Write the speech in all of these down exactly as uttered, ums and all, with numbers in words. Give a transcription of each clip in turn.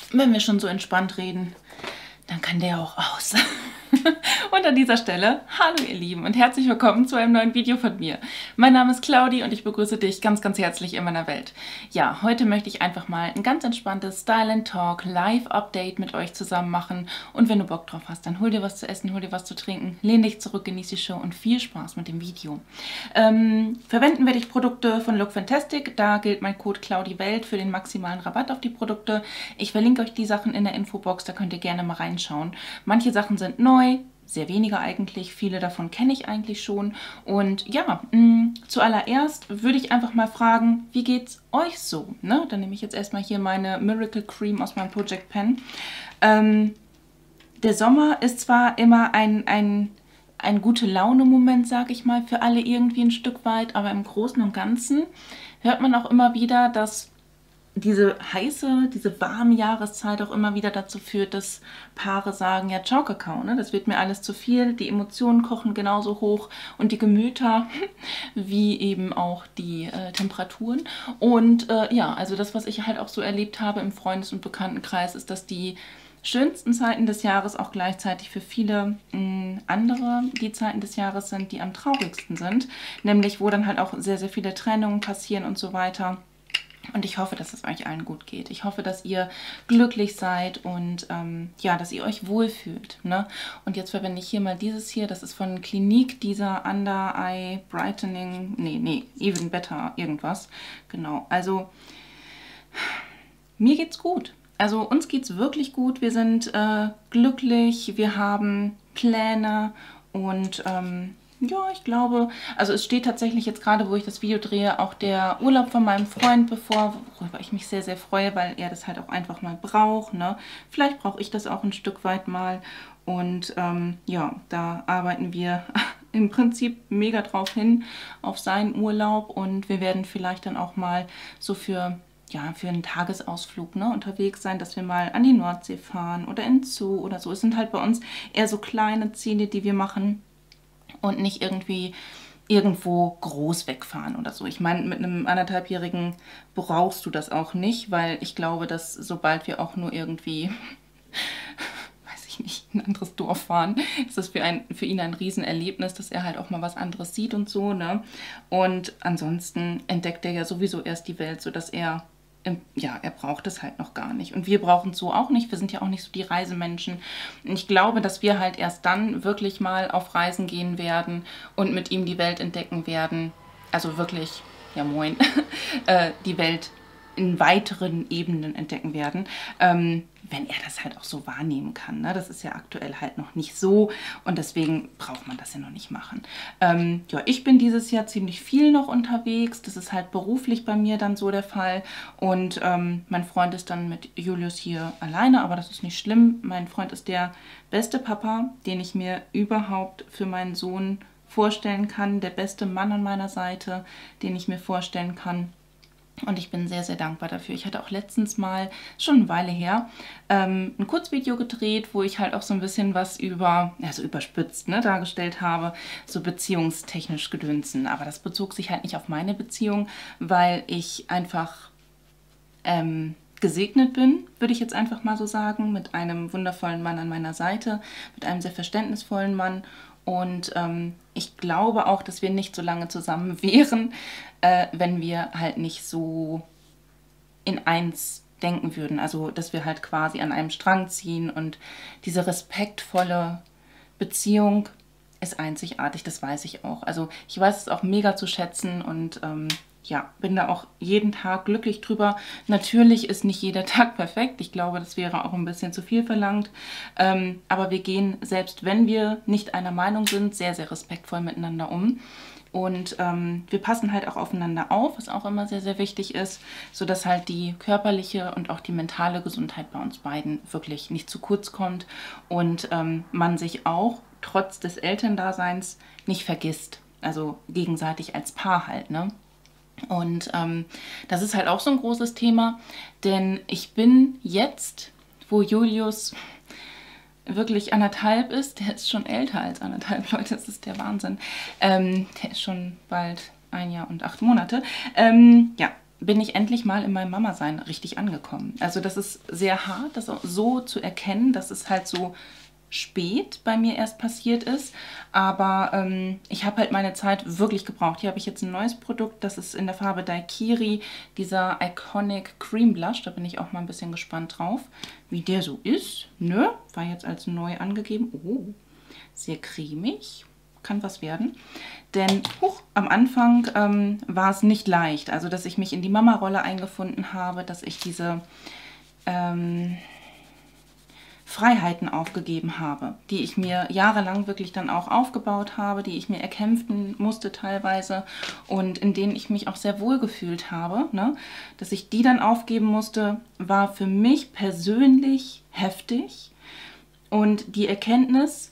wenn wir schon so entspannt reden, dann kann der auch aus. Und an dieser Stelle, hallo ihr Lieben und herzlich willkommen zu einem neuen Video von mir. Mein Name ist Claudi und ich begrüße dich ganz, ganz herzlich in meiner Welt. Ja, heute möchte ich einfach mal ein ganz entspanntes Style and Talk Live-Update mit euch zusammen machen. Und wenn du Bock drauf hast, dann hol dir was zu essen, hol dir was zu trinken, lehn dich zurück, genieß die Show und viel Spaß mit dem Video. Ähm, verwenden werde ich Produkte von Look Fantastic. Da gilt mein Code ClaudiWelt für den maximalen Rabatt auf die Produkte. Ich verlinke euch die Sachen in der Infobox, da könnt ihr gerne mal reinschauen. Manche Sachen sind neu, sehr wenige eigentlich, viele davon kenne ich eigentlich schon. Und ja, mh, zuallererst würde ich einfach mal fragen, wie geht's euch so? Ne? Dann nehme ich jetzt erstmal hier meine Miracle Cream aus meinem Project Pen. Ähm, der Sommer ist zwar immer ein, ein, ein gute Laune-Moment, sage ich mal, für alle irgendwie ein Stück weit, aber im Großen und Ganzen hört man auch immer wieder, dass diese heiße, diese warme Jahreszeit auch immer wieder dazu führt, dass Paare sagen, ja, ciao Kakao, ne? Das wird mir alles zu viel, die Emotionen kochen genauso hoch und die Gemüter wie eben auch die äh, Temperaturen. Und äh, ja, also das, was ich halt auch so erlebt habe im Freundes- und Bekanntenkreis, ist, dass die schönsten Zeiten des Jahres auch gleichzeitig für viele mh, andere die Zeiten des Jahres sind, die am traurigsten sind, nämlich wo dann halt auch sehr, sehr viele Trennungen passieren und so weiter. Und ich hoffe, dass es euch allen gut geht. Ich hoffe, dass ihr glücklich seid und ähm, ja, dass ihr euch wohlfühlt. Ne? Und jetzt verwende ich hier mal dieses hier. Das ist von Clinique, dieser Under Eye Brightening. Nee, nee, Even Better irgendwas. Genau, also mir geht's gut. Also uns geht's wirklich gut. Wir sind äh, glücklich, wir haben Pläne und ähm, ja, ich glaube, also es steht tatsächlich jetzt gerade, wo ich das Video drehe, auch der Urlaub von meinem Freund bevor, worüber ich mich sehr, sehr freue, weil er das halt auch einfach mal braucht. Ne? Vielleicht brauche ich das auch ein Stück weit mal. Und ähm, ja, da arbeiten wir im Prinzip mega drauf hin, auf seinen Urlaub. Und wir werden vielleicht dann auch mal so für, ja, für einen Tagesausflug ne, unterwegs sein, dass wir mal an die Nordsee fahren oder in den Zoo oder so. Es sind halt bei uns eher so kleine Ziele, die wir machen. Und nicht irgendwie irgendwo groß wegfahren oder so. Ich meine, mit einem anderthalbjährigen brauchst du das auch nicht, weil ich glaube, dass sobald wir auch nur irgendwie, weiß ich nicht, ein anderes Dorf fahren, ist das für, ein, für ihn ein Riesenerlebnis, dass er halt auch mal was anderes sieht und so. Ne? Und ansonsten entdeckt er ja sowieso erst die Welt, sodass er ja, er braucht es halt noch gar nicht. Und wir brauchen es so auch nicht. Wir sind ja auch nicht so die Reisemenschen. Und ich glaube, dass wir halt erst dann wirklich mal auf Reisen gehen werden und mit ihm die Welt entdecken werden. Also wirklich, ja moin, äh, die Welt in weiteren Ebenen entdecken werden, ähm, wenn er das halt auch so wahrnehmen kann. Ne? Das ist ja aktuell halt noch nicht so und deswegen braucht man das ja noch nicht machen. Ähm, ja, ich bin dieses Jahr ziemlich viel noch unterwegs. Das ist halt beruflich bei mir dann so der Fall und ähm, mein Freund ist dann mit Julius hier alleine, aber das ist nicht schlimm. Mein Freund ist der beste Papa, den ich mir überhaupt für meinen Sohn vorstellen kann, der beste Mann an meiner Seite, den ich mir vorstellen kann. Und ich bin sehr, sehr dankbar dafür. Ich hatte auch letztens mal, schon eine Weile her, ähm, ein Kurzvideo gedreht, wo ich halt auch so ein bisschen was über, also überspitzt ne, dargestellt habe, so beziehungstechnisch Gedönsen. Aber das bezog sich halt nicht auf meine Beziehung, weil ich einfach ähm, gesegnet bin, würde ich jetzt einfach mal so sagen, mit einem wundervollen Mann an meiner Seite, mit einem sehr verständnisvollen Mann. Und ähm, ich glaube auch, dass wir nicht so lange zusammen wären, äh, wenn wir halt nicht so in eins denken würden. Also, dass wir halt quasi an einem Strang ziehen. Und diese respektvolle Beziehung ist einzigartig, das weiß ich auch. Also, ich weiß es auch mega zu schätzen und ähm, ja, bin da auch jeden Tag glücklich drüber. Natürlich ist nicht jeder Tag perfekt. Ich glaube, das wäre auch ein bisschen zu viel verlangt. Ähm, aber wir gehen, selbst wenn wir nicht einer Meinung sind, sehr, sehr respektvoll miteinander um. Und ähm, wir passen halt auch aufeinander auf, was auch immer sehr, sehr wichtig ist, sodass halt die körperliche und auch die mentale Gesundheit bei uns beiden wirklich nicht zu kurz kommt und ähm, man sich auch trotz des Elterndaseins nicht vergisst. Also gegenseitig als Paar halt, ne? Und ähm, das ist halt auch so ein großes Thema, denn ich bin jetzt, wo Julius wirklich anderthalb ist, der ist schon älter als anderthalb, Leute, das ist der Wahnsinn, ähm, der ist schon bald ein Jahr und acht Monate, ähm, ja, bin ich endlich mal in meinem Mama-Sein richtig angekommen. Also das ist sehr hart, das auch so zu erkennen, dass es halt so spät bei mir erst passiert ist, aber ähm, ich habe halt meine Zeit wirklich gebraucht. Hier habe ich jetzt ein neues Produkt, das ist in der Farbe Daiquiri, dieser Iconic Cream Blush. Da bin ich auch mal ein bisschen gespannt drauf, wie der so ist. Ne? War jetzt als neu angegeben. Oh, sehr cremig. Kann was werden. Denn huch, am Anfang ähm, war es nicht leicht. Also, dass ich mich in die Mama-Rolle eingefunden habe, dass ich diese ähm, Freiheiten aufgegeben habe, die ich mir jahrelang wirklich dann auch aufgebaut habe, die ich mir erkämpfen musste teilweise und in denen ich mich auch sehr wohl gefühlt habe. Ne? Dass ich die dann aufgeben musste, war für mich persönlich heftig. Und die Erkenntnis,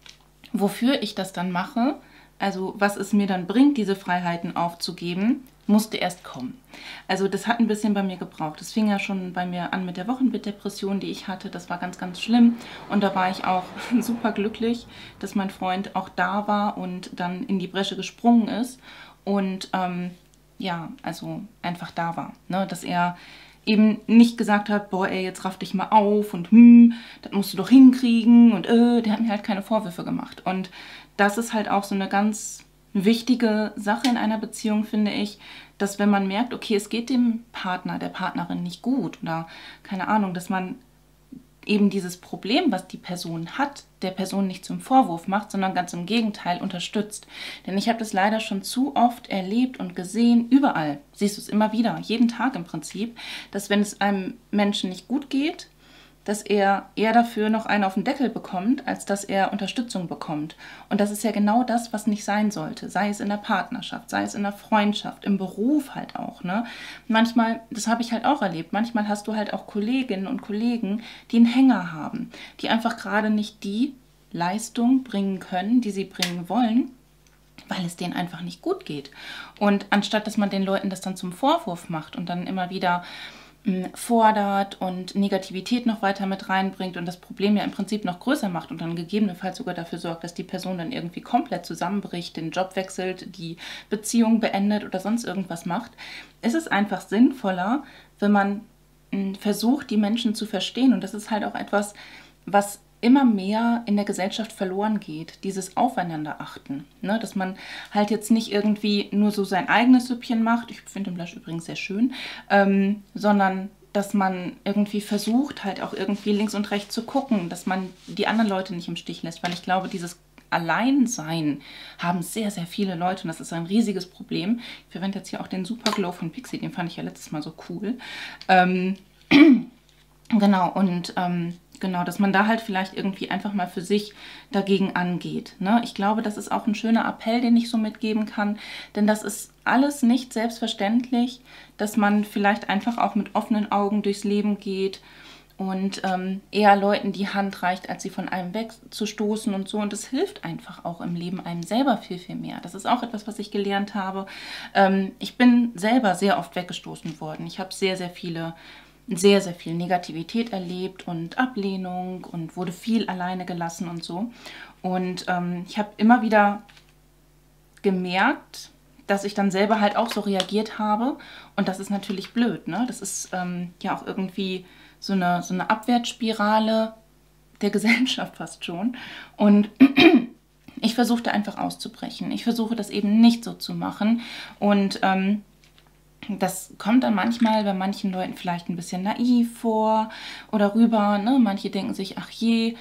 wofür ich das dann mache, also was es mir dann bringt, diese Freiheiten aufzugeben, musste erst kommen. Also das hat ein bisschen bei mir gebraucht. Das fing ja schon bei mir an mit der Wochenbettdepression, die ich hatte. Das war ganz, ganz schlimm. Und da war ich auch super glücklich, dass mein Freund auch da war und dann in die Bresche gesprungen ist. Und ähm, ja, also einfach da war. Ne? Dass er eben nicht gesagt hat, boah ey, jetzt raff dich mal auf und hm, das musst du doch hinkriegen. Und äh, der hat mir halt keine Vorwürfe gemacht. Und das ist halt auch so eine ganz wichtige Sache in einer Beziehung, finde ich, dass wenn man merkt, okay, es geht dem Partner, der Partnerin nicht gut oder keine Ahnung, dass man eben dieses Problem, was die Person hat, der Person nicht zum Vorwurf macht, sondern ganz im Gegenteil unterstützt. Denn ich habe das leider schon zu oft erlebt und gesehen, überall, siehst du es immer wieder, jeden Tag im Prinzip, dass wenn es einem Menschen nicht gut geht, dass er eher dafür noch einen auf den Deckel bekommt, als dass er Unterstützung bekommt. Und das ist ja genau das, was nicht sein sollte. Sei es in der Partnerschaft, sei es in der Freundschaft, im Beruf halt auch. Ne? Manchmal, das habe ich halt auch erlebt, manchmal hast du halt auch Kolleginnen und Kollegen, die einen Hänger haben, die einfach gerade nicht die Leistung bringen können, die sie bringen wollen, weil es denen einfach nicht gut geht. Und anstatt, dass man den Leuten das dann zum Vorwurf macht und dann immer wieder fordert und Negativität noch weiter mit reinbringt und das Problem ja im Prinzip noch größer macht und dann gegebenenfalls sogar dafür sorgt, dass die Person dann irgendwie komplett zusammenbricht, den Job wechselt, die Beziehung beendet oder sonst irgendwas macht, ist es einfach sinnvoller, wenn man mh, versucht, die Menschen zu verstehen. Und das ist halt auch etwas, was immer mehr in der Gesellschaft verloren geht, dieses Aufeinanderachten. Ne? Dass man halt jetzt nicht irgendwie nur so sein eigenes Süppchen macht, ich finde den Blush übrigens sehr schön, ähm, sondern dass man irgendwie versucht, halt auch irgendwie links und rechts zu gucken, dass man die anderen Leute nicht im Stich lässt, weil ich glaube, dieses Alleinsein haben sehr, sehr viele Leute und das ist ein riesiges Problem. Ich verwende jetzt hier auch den Super Glow von Pixi, den fand ich ja letztes Mal so cool. Ähm, genau, und ähm, Genau, dass man da halt vielleicht irgendwie einfach mal für sich dagegen angeht. Ne? Ich glaube, das ist auch ein schöner Appell, den ich so mitgeben kann. Denn das ist alles nicht selbstverständlich, dass man vielleicht einfach auch mit offenen Augen durchs Leben geht und ähm, eher Leuten die Hand reicht, als sie von einem wegzustoßen und so. Und das hilft einfach auch im Leben einem selber viel, viel mehr. Das ist auch etwas, was ich gelernt habe. Ähm, ich bin selber sehr oft weggestoßen worden. Ich habe sehr, sehr viele sehr, sehr viel Negativität erlebt und Ablehnung und wurde viel alleine gelassen und so. Und ähm, ich habe immer wieder gemerkt, dass ich dann selber halt auch so reagiert habe. Und das ist natürlich blöd, ne? Das ist ähm, ja auch irgendwie so eine, so eine Abwärtsspirale der Gesellschaft fast schon. Und ich versuchte einfach auszubrechen. Ich versuche das eben nicht so zu machen. Und ähm, das kommt dann manchmal bei manchen Leuten vielleicht ein bisschen naiv vor oder rüber. Ne? Manche denken sich, ach je,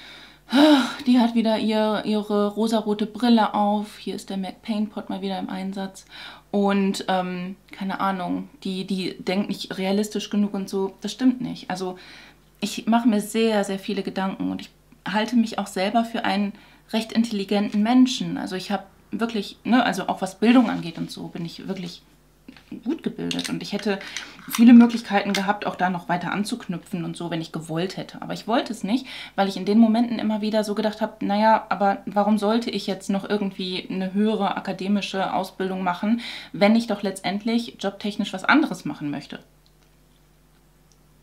die hat wieder ihr, ihre rosarote Brille auf. Hier ist der Mac Paint Pot mal wieder im Einsatz. Und ähm, keine Ahnung, die, die denkt nicht realistisch genug und so. Das stimmt nicht. Also ich mache mir sehr, sehr viele Gedanken und ich halte mich auch selber für einen recht intelligenten Menschen. Also ich habe wirklich, ne, also auch was Bildung angeht und so, bin ich wirklich gut gebildet und ich hätte viele Möglichkeiten gehabt, auch da noch weiter anzuknüpfen und so, wenn ich gewollt hätte. Aber ich wollte es nicht, weil ich in den Momenten immer wieder so gedacht habe, naja, aber warum sollte ich jetzt noch irgendwie eine höhere akademische Ausbildung machen, wenn ich doch letztendlich jobtechnisch was anderes machen möchte?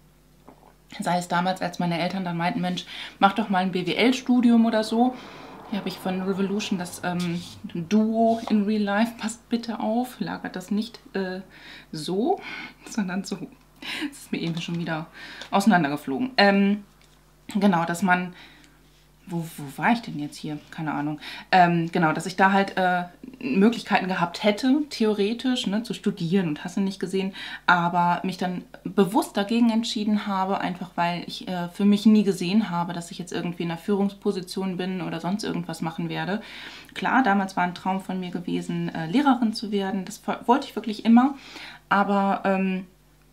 Sei es damals, als meine Eltern dann meinten, Mensch, mach doch mal ein B W L-Studium oder so. Hier habe ich von Revolution das ähm, Duo in Real Life. Passt bitte auf, lagert das nicht äh, so, sondern so. Das ist mir eben schon wieder auseinandergeflogen. Ähm, genau, dass man... Wo, wo war ich denn jetzt hier? Keine Ahnung. Ähm, genau, dass ich da halt äh, Möglichkeiten gehabt hätte, theoretisch, ne, zu studieren und hast du nicht gesehen, aber mich dann bewusst dagegen entschieden habe, einfach weil ich äh, für mich nie gesehen habe, dass ich jetzt irgendwie in einer Führungsposition bin oder sonst irgendwas machen werde. Klar, damals war ein Traum von mir gewesen, äh, Lehrerin zu werden. Das wollte ich wirklich immer, aber ähm,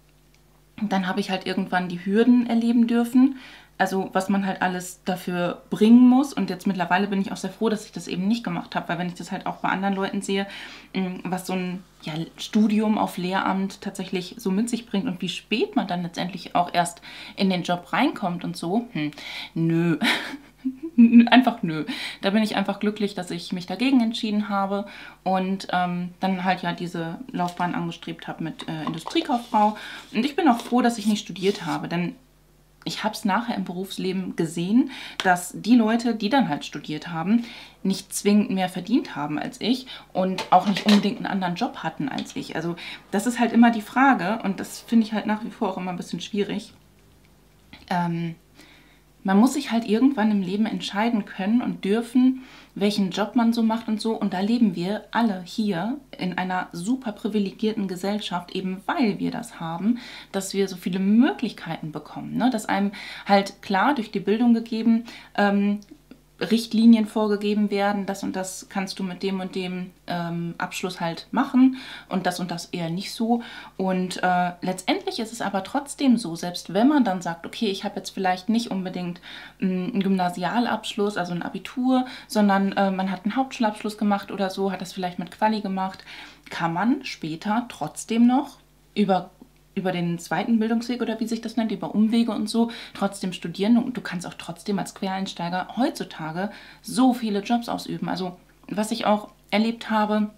dann habe ich halt irgendwann die Hürden erleben dürfen. Also was man halt alles dafür bringen muss. Und jetzt mittlerweile bin ich auch sehr froh, dass ich das eben nicht gemacht habe. Weil wenn ich das halt auch bei anderen Leuten sehe, was so ein ja, Studium auf Lehramt tatsächlich so mit sich bringt und wie spät man dann letztendlich auch erst in den Job reinkommt und so. Hm, nö. Einfach nö. Da bin ich einfach glücklich, dass ich mich dagegen entschieden habe und ähm, dann halt ja diese Laufbahn angestrebt habe mit äh, Industriekauffrau. Und ich bin auch froh, dass ich nicht studiert habe, denn ich habe es nachher im Berufsleben gesehen, dass die Leute, die dann halt studiert haben, nicht zwingend mehr verdient haben als ich und auch nicht unbedingt einen anderen Job hatten als ich. Also das ist halt immer die Frage und das finde ich halt nach wie vor auch immer ein bisschen schwierig. Ähm, man muss sich halt irgendwann im Leben entscheiden können und dürfen, welchen Job man so macht und so. Und da leben wir alle hier in einer super privilegierten Gesellschaft, eben weil wir das haben, dass wir so viele Möglichkeiten bekommen. Ne? Dass einem halt klar durch die Bildung gegeben, ähm, Richtlinien vorgegeben werden, das und das kannst du mit dem und dem ähm, Abschluss halt machen und das und das eher nicht so. Und äh, letztendlich ist es aber trotzdem so, selbst wenn man dann sagt, okay, ich habe jetzt vielleicht nicht unbedingt mh, einen Gymnasialabschluss, also ein Abitur, sondern äh, man hat einen Hauptschulabschluss gemacht oder so, hat das vielleicht mit Quali gemacht, kann man später trotzdem noch über über den zweiten Bildungsweg oder wie sich das nennt, über Umwege und so, trotzdem studieren und du kannst auch trotzdem als Quereinsteiger heutzutage so viele Jobs ausüben. Also was ich auch erlebt habe,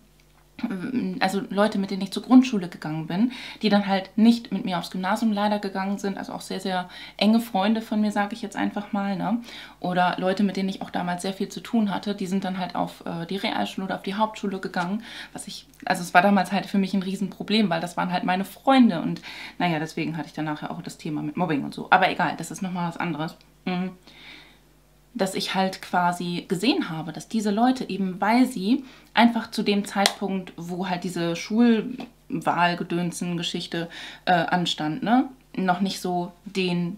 also Leute, mit denen ich zur Grundschule gegangen bin, die dann halt nicht mit mir aufs Gymnasium leider gegangen sind, also auch sehr, sehr enge Freunde von mir, sage ich jetzt einfach mal, ne? Oder Leute, mit denen ich auch damals sehr viel zu tun hatte, die sind dann halt auf äh, die Realschule oder auf die Hauptschule gegangen, was ich, also es war damals halt für mich ein Riesenproblem, weil das waren halt meine Freunde und naja, deswegen hatte ich dann nachher auch das Thema mit Mobbing und so. Aber egal, das ist nochmal was anderes. Mhm. Dass ich halt quasi gesehen habe, dass diese Leute eben, weil sie einfach zu dem Zeitpunkt, wo halt diese Schulwahlgedönsen-Geschichte äh, anstand, ne, noch nicht so den,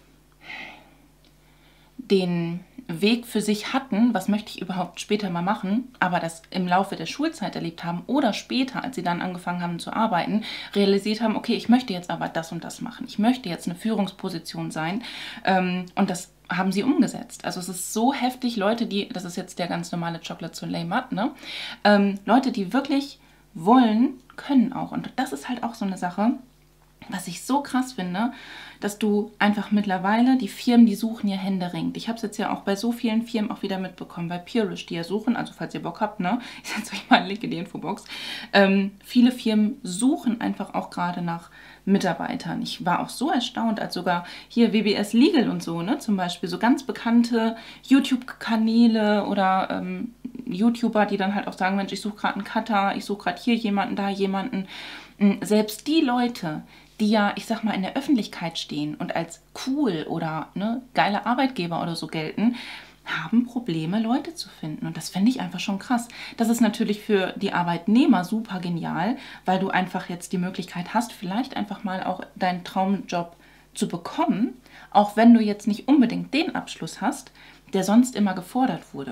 den Weg für sich hatten, was möchte ich überhaupt später mal machen, aber das im Laufe der Schulzeit erlebt haben oder später, als sie dann angefangen haben zu arbeiten, realisiert haben, okay, ich möchte jetzt aber das und das machen, ich möchte jetzt eine Führungsposition sein ähm, und das haben sie umgesetzt. Also es ist so heftig, Leute, die, das ist jetzt der ganz normale Chocolate Soleil Matte, ne? Ähm, Leute, die wirklich wollen, können auch. Und das ist halt auch so eine Sache, was ich so krass finde, dass du einfach mittlerweile, die Firmen, die suchen ja händeringend. Ich habe es jetzt ja auch bei so vielen Firmen auch wieder mitbekommen, bei Purish, die ja suchen, also falls ihr Bock habt, ne, ich setze euch mal einen Link in die Infobox. Ähm, viele Firmen suchen einfach auch gerade nach Mitarbeitern. Ich war auch so erstaunt, als sogar hier W B S Legal und so, ne, zum Beispiel, so ganz bekannte YouTube-Kanäle oder ähm, YouTuber, die dann halt auch sagen, Mensch, ich suche gerade einen Cutter, ich suche gerade hier jemanden, da jemanden. Selbst die Leute, die ja, ich sag mal, in der Öffentlichkeit stehen und als cool oder ne, geile Arbeitgeber oder so gelten, haben Probleme, Leute zu finden. Und das finde ich einfach schon krass. Das ist natürlich für die Arbeitnehmer super genial, weil du einfach jetzt die Möglichkeit hast, vielleicht einfach mal auch deinen Traumjob zu bekommen, auch wenn du jetzt nicht unbedingt den Abschluss hast, der sonst immer gefordert wurde.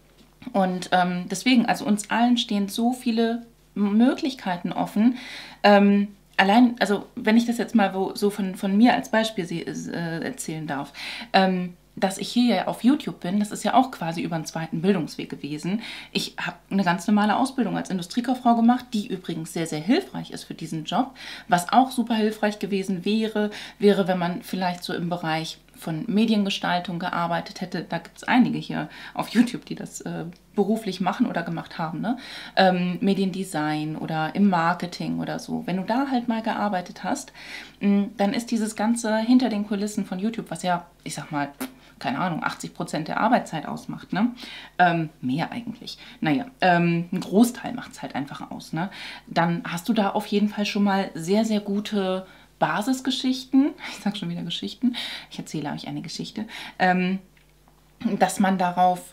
Und ähm, deswegen, also uns allen stehen so viele Möglichkeiten offen. Ähm, allein, also wenn ich das jetzt mal wo, so von, von mir als Beispiel äh, erzählen darf, ähm, dass ich hier ja auf YouTube bin, das ist ja auch quasi über einen zweiten Bildungsweg gewesen. Ich habe eine ganz normale Ausbildung als Industriekauffrau gemacht, die übrigens sehr, sehr hilfreich ist für diesen Job. Was auch super hilfreich gewesen wäre, wäre, wenn man vielleicht so im Bereich von Mediengestaltung gearbeitet hätte. Da gibt es einige hier auf YouTube, die das äh, beruflich machen oder gemacht haben. Ne? Ähm, Mediendesign oder im Marketing oder so. Wenn du da halt mal gearbeitet hast, mh, dann ist dieses Ganze hinter den Kulissen von YouTube, was ja, ich sag mal, keine Ahnung, achtzig Prozent der Arbeitszeit ausmacht, ne? Ähm, mehr eigentlich. Naja, ähm, ein Großteil macht es halt einfach aus, ne? Dann hast du da auf jeden Fall schon mal sehr, sehr gute Basisgeschichten. Ich sage schon wieder Geschichten. Ich erzähle euch eine Geschichte. Ähm, dass man darauf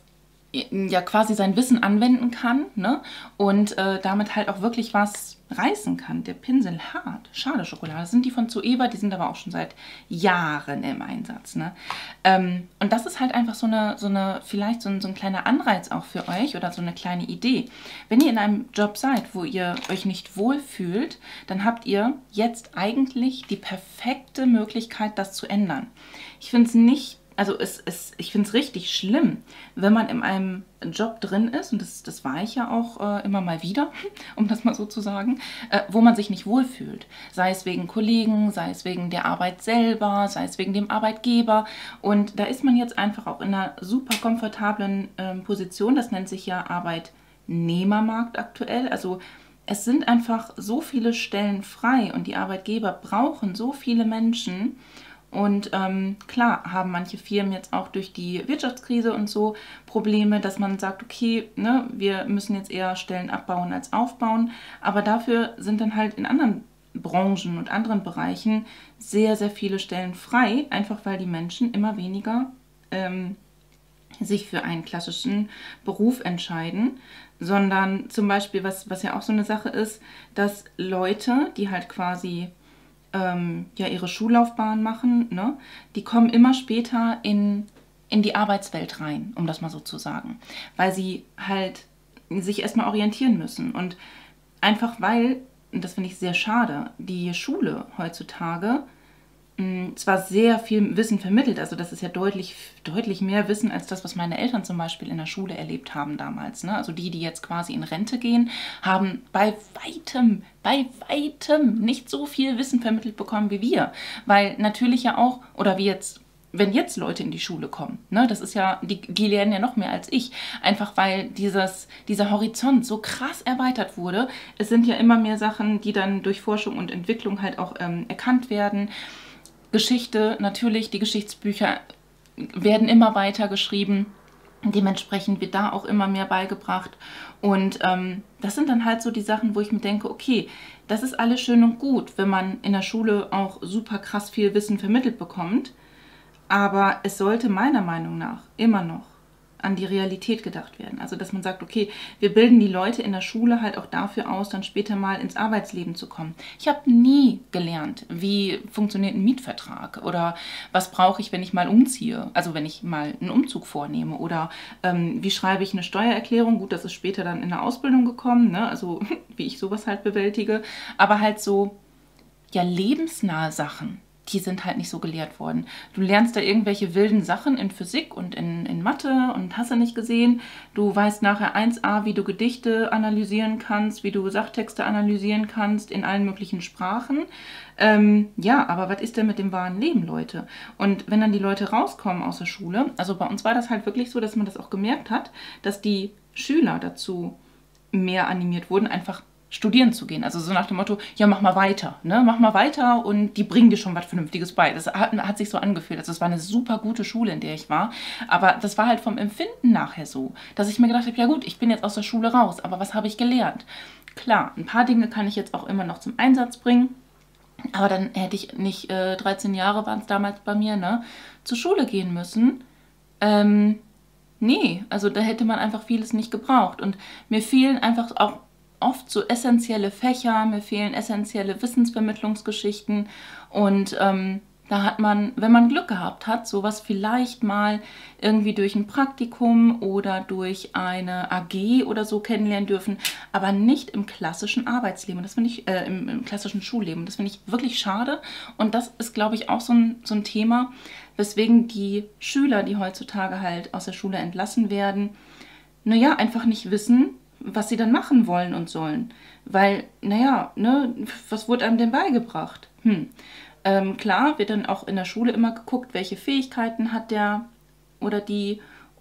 ja quasi sein Wissen anwenden kann, ne? Und äh, damit halt auch wirklich was reißen kann. Der Pinsel hart. Schade Schokolade. Das sind die von Zoeva, die sind aber auch schon seit Jahren im Einsatz, ne? Ähm, und das ist halt einfach so eine, so eine vielleicht so ein, so ein kleiner Anreiz auch für euch oder so eine kleine Idee. Wenn ihr in einem Job seid, wo ihr euch nicht wohlfühlt, dann habt ihr jetzt eigentlich die perfekte Möglichkeit, das zu ändern. Ich finde es nicht Also es, es, ich finde es richtig schlimm, wenn man in einem Job drin ist, und das, das war ich ja auch äh, immer mal wieder, um das mal so zu sagen, äh, wo man sich nicht wohlfühlt. Sei es wegen Kollegen, sei es wegen der Arbeit selber, sei es wegen dem Arbeitgeber. Und da ist man jetzt einfach auch in einer super komfortablen äh, Position. Das nennt sich ja Arbeitnehmermarkt aktuell. Also es sind einfach so viele Stellen frei und die Arbeitgeber brauchen so viele Menschen. Und ähm, klar haben manche Firmen jetzt auch durch die Wirtschaftskrise und so Probleme, dass man sagt, okay, ne, wir müssen jetzt eher Stellen abbauen als aufbauen. Aber dafür sind dann halt in anderen Branchen und anderen Bereichen sehr, sehr viele Stellen frei, einfach weil die Menschen immer weniger ähm, sich für einen klassischen Beruf entscheiden, sondern zum Beispiel, was, was ja auch so eine Sache ist, dass Leute, die halt quasi ähm, ja ihre Schullaufbahn machen, ne, die kommen immer später in, in die Arbeitswelt rein, um das mal so zu sagen, weil sie halt sich erstmal orientieren müssen und einfach weil, und das finde ich sehr schade, die Schule heutzutage mh, zwar sehr viel Wissen vermittelt, also das ist ja deutlich, deutlich mehr Wissen als das, was meine Eltern zum Beispiel in der Schule erlebt haben damals, ne? Also die, die jetzt quasi in Rente gehen, haben bei weitem, bei weitem nicht so viel Wissen vermittelt bekommen wie wir, weil natürlich ja auch, oder wie jetzt, wenn jetzt Leute in die Schule kommen, ne, das ist ja, die, die lernen ja noch mehr als ich, einfach weil dieses, dieser Horizont so krass erweitert wurde. Es sind ja immer mehr Sachen, die dann durch Forschung und Entwicklung halt auch ähm, erkannt werden. Geschichte, natürlich, die Geschichtsbücher werden immer weiter geschrieben. Dementsprechend wird da auch immer mehr beigebracht. Und ähm, das sind dann halt so die Sachen, wo ich mir denke, okay, das ist alles schön und gut, wenn man in der Schule auch super krass viel Wissen vermittelt bekommt. Aber es sollte meiner Meinung nach immer noch an die Realität gedacht werden. Also, dass man sagt, okay, wir bilden die Leute in der Schule halt auch dafür aus, dann später mal ins Arbeitsleben zu kommen. Ich habe nie gelernt, wie funktioniert ein Mietvertrag oder was brauche ich, wenn ich mal umziehe, also wenn ich mal einen Umzug vornehme oder ähm, wie schreibe ich eine Steuererklärung. Gut, das ist später dann in der Ausbildung gekommen, ne? Also wie ich sowas halt bewältige, aber halt so, ja, lebensnahe Sachen, die sind halt nicht so gelehrt worden. Du lernst da irgendwelche wilden Sachen in Physik und in, in Mathe und hast du nicht gesehen. Du weißt nachher eins a, wie du Gedichte analysieren kannst, wie du Sachtexte analysieren kannst in allen möglichen Sprachen. Ähm, ja, aber was ist denn mit dem wahren Leben, Leute? Und wenn dann die Leute rauskommen aus der Schule, also bei uns war das halt wirklich so, dass man das auch gemerkt hat, dass die Schüler dazu mehr animiert wurden, einfach studieren zu gehen. Also so nach dem Motto, ja, mach mal weiter, ne? Mach mal weiter und die bringen dir schon was Vernünftiges bei. Das hat, hat sich so angefühlt. Also es war eine super gute Schule, in der ich war. Aber das war halt vom Empfinden nachher so, dass ich mir gedacht habe, ja gut, ich bin jetzt aus der Schule raus, aber was habe ich gelernt? Klar, ein paar Dinge kann ich jetzt auch immer noch zum Einsatz bringen. Aber dann hätte ich nicht, äh, dreizehn Jahre waren es damals bei mir, ne, zur Schule gehen müssen. Ähm, nee, also da hätte man einfach vieles nicht gebraucht. Und mir fehlen einfach auch oft so essentielle Fächer, mir fehlen essentielle Wissensvermittlungsgeschichten und ähm, da hat man, wenn man Glück gehabt hat, sowas vielleicht mal irgendwie durch ein Praktikum oder durch eine A G oder so kennenlernen dürfen, aber nicht im klassischen Arbeitsleben, das finde ich, äh, im, im klassischen Schulleben, das finde ich wirklich schade und das ist, glaube ich, auch so ein, so ein Thema, weswegen die Schüler, die heutzutage halt aus der Schule entlassen werden, naja, einfach nicht wissen, was sie dann machen wollen und sollen. Weil, naja, ne, was wurde einem denn beigebracht? Hm. Ähm, klar wird dann auch in der Schule immer geguckt, welche Fähigkeiten hat der oder die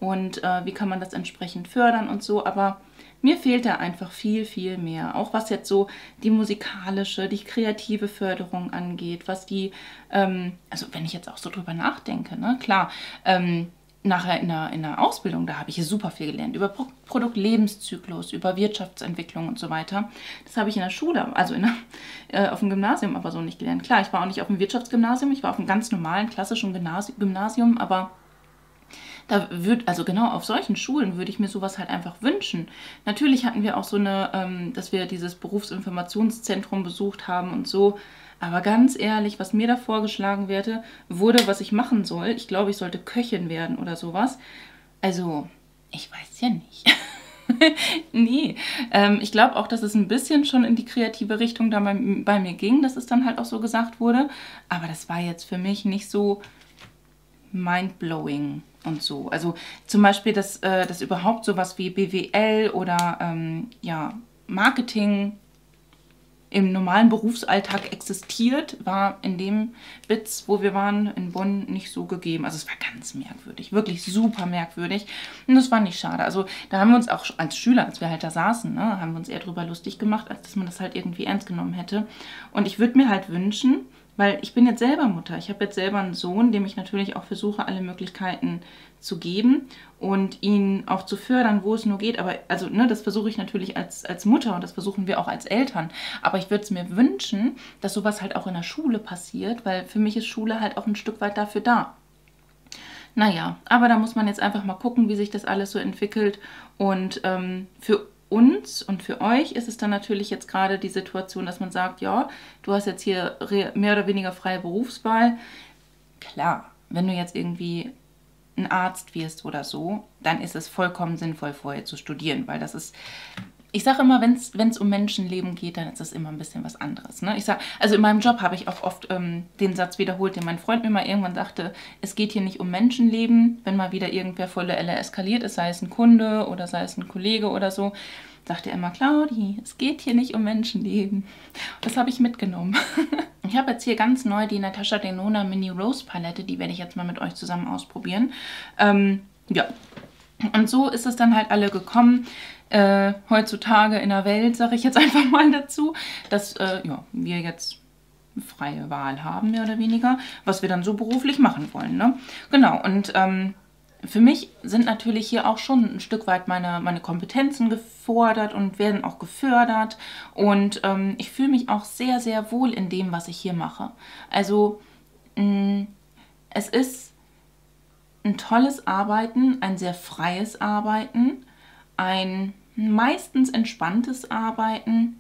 und äh, wie kann man das entsprechend fördern und so, aber mir fehlt da einfach viel, viel mehr. Auch was jetzt so die musikalische, die kreative Förderung angeht, was die, ähm, also wenn ich jetzt auch so drüber nachdenke, ne, klar, ähm, nachher in der, in der Ausbildung, da habe ich super viel gelernt, über Pro Produktlebenszyklus, über Wirtschaftsentwicklung und so weiter. Das habe ich in der Schule, also in der, äh, auf dem Gymnasium aber so nicht gelernt. Klar, ich war auch nicht auf dem Wirtschaftsgymnasium, ich war auf einem ganz normalen, klassischen Gymnasi Gymnasium, aber da würde, also genau auf solchen Schulen würde ich mir sowas halt einfach wünschen. Natürlich hatten wir auch so eine, ähm, dass wir dieses Berufsinformationszentrum besucht haben und so. Aber ganz ehrlich, was mir da vorgeschlagen wurde, wurde, was ich machen soll. Ich glaube, ich sollte Köchin werden oder sowas. Also, ich weiß ja nicht. Nee, ähm, ich glaube auch, dass es ein bisschen schon in die kreative Richtung da bei, bei mir ging, dass es dann halt auch so gesagt wurde. Aber das war jetzt für mich nicht so mindblowing und so. Also zum Beispiel, dass, äh, dass überhaupt sowas wie B W L oder ähm, ja, Marketing im normalen Berufsalltag existiert, war in dem B I Z, wo wir waren, in Bonn, nicht so gegeben. Also es war ganz merkwürdig, wirklich super merkwürdig. Und das war nicht schade. Also da haben wir uns auch als Schüler, als wir halt da saßen, ne, haben wir uns eher drüber lustig gemacht, als dass man das halt irgendwie ernst genommen hätte. Und ich würde mir halt wünschen, weil ich bin jetzt selber Mutter. Ich habe jetzt selber einen Sohn, dem ich natürlich auch versuche, alle Möglichkeiten zu geben und ihn auch zu fördern, wo es nur geht. Aber also, ne, das versuche ich natürlich als, als Mutter und das versuchen wir auch als Eltern. Aber ich würde es mir wünschen, dass sowas halt auch in der Schule passiert, weil für mich ist Schule halt auch ein Stück weit dafür da. Naja, aber da muss man jetzt einfach mal gucken, wie sich das alles so entwickelt. Und ähm, für uns und für euch ist es dann natürlich jetzt gerade die Situation, dass man sagt, ja, du hast jetzt hier mehr oder weniger freie Berufswahl. Klar, wenn du jetzt irgendwie ein Arzt wirst oder so, dann ist es vollkommen sinnvoll, vorher zu studieren, weil das ist, ich sage immer, wenn es um Menschenleben geht, dann ist das immer ein bisschen was anderes. Ne? Ich sag, also in meinem Job habe ich auch oft ähm, den Satz wiederholt, den mein Freund mir mal irgendwann sagte, es geht hier nicht um Menschenleben, wenn mal wieder irgendwer volle Elle eskaliert ist, sei es ein Kunde oder sei es ein Kollege oder so, sagt er immer, Claudi, es geht hier nicht um Menschenleben. Das habe ich mitgenommen. Ich habe jetzt hier ganz neu die Natasha Denona Mini Rose Palette, die werde ich jetzt mal mit euch zusammen ausprobieren. Ähm, ja, und so ist es dann halt alle gekommen. Äh, heutzutage in der Welt, sage ich jetzt einfach mal dazu, dass äh, ja, wir jetzt freie Wahl haben, mehr oder weniger, was wir dann so beruflich machen wollen. Ne? Genau, und ähm, für mich sind natürlich hier auch schon ein Stück weit meine, meine Kompetenzen gefordert und werden auch gefördert. Und ähm, ich fühle mich auch sehr, sehr wohl in dem, was ich hier mache. Also mh, es ist ein tolles Arbeiten, ein sehr freies Arbeiten, ein meistens entspanntes Arbeiten,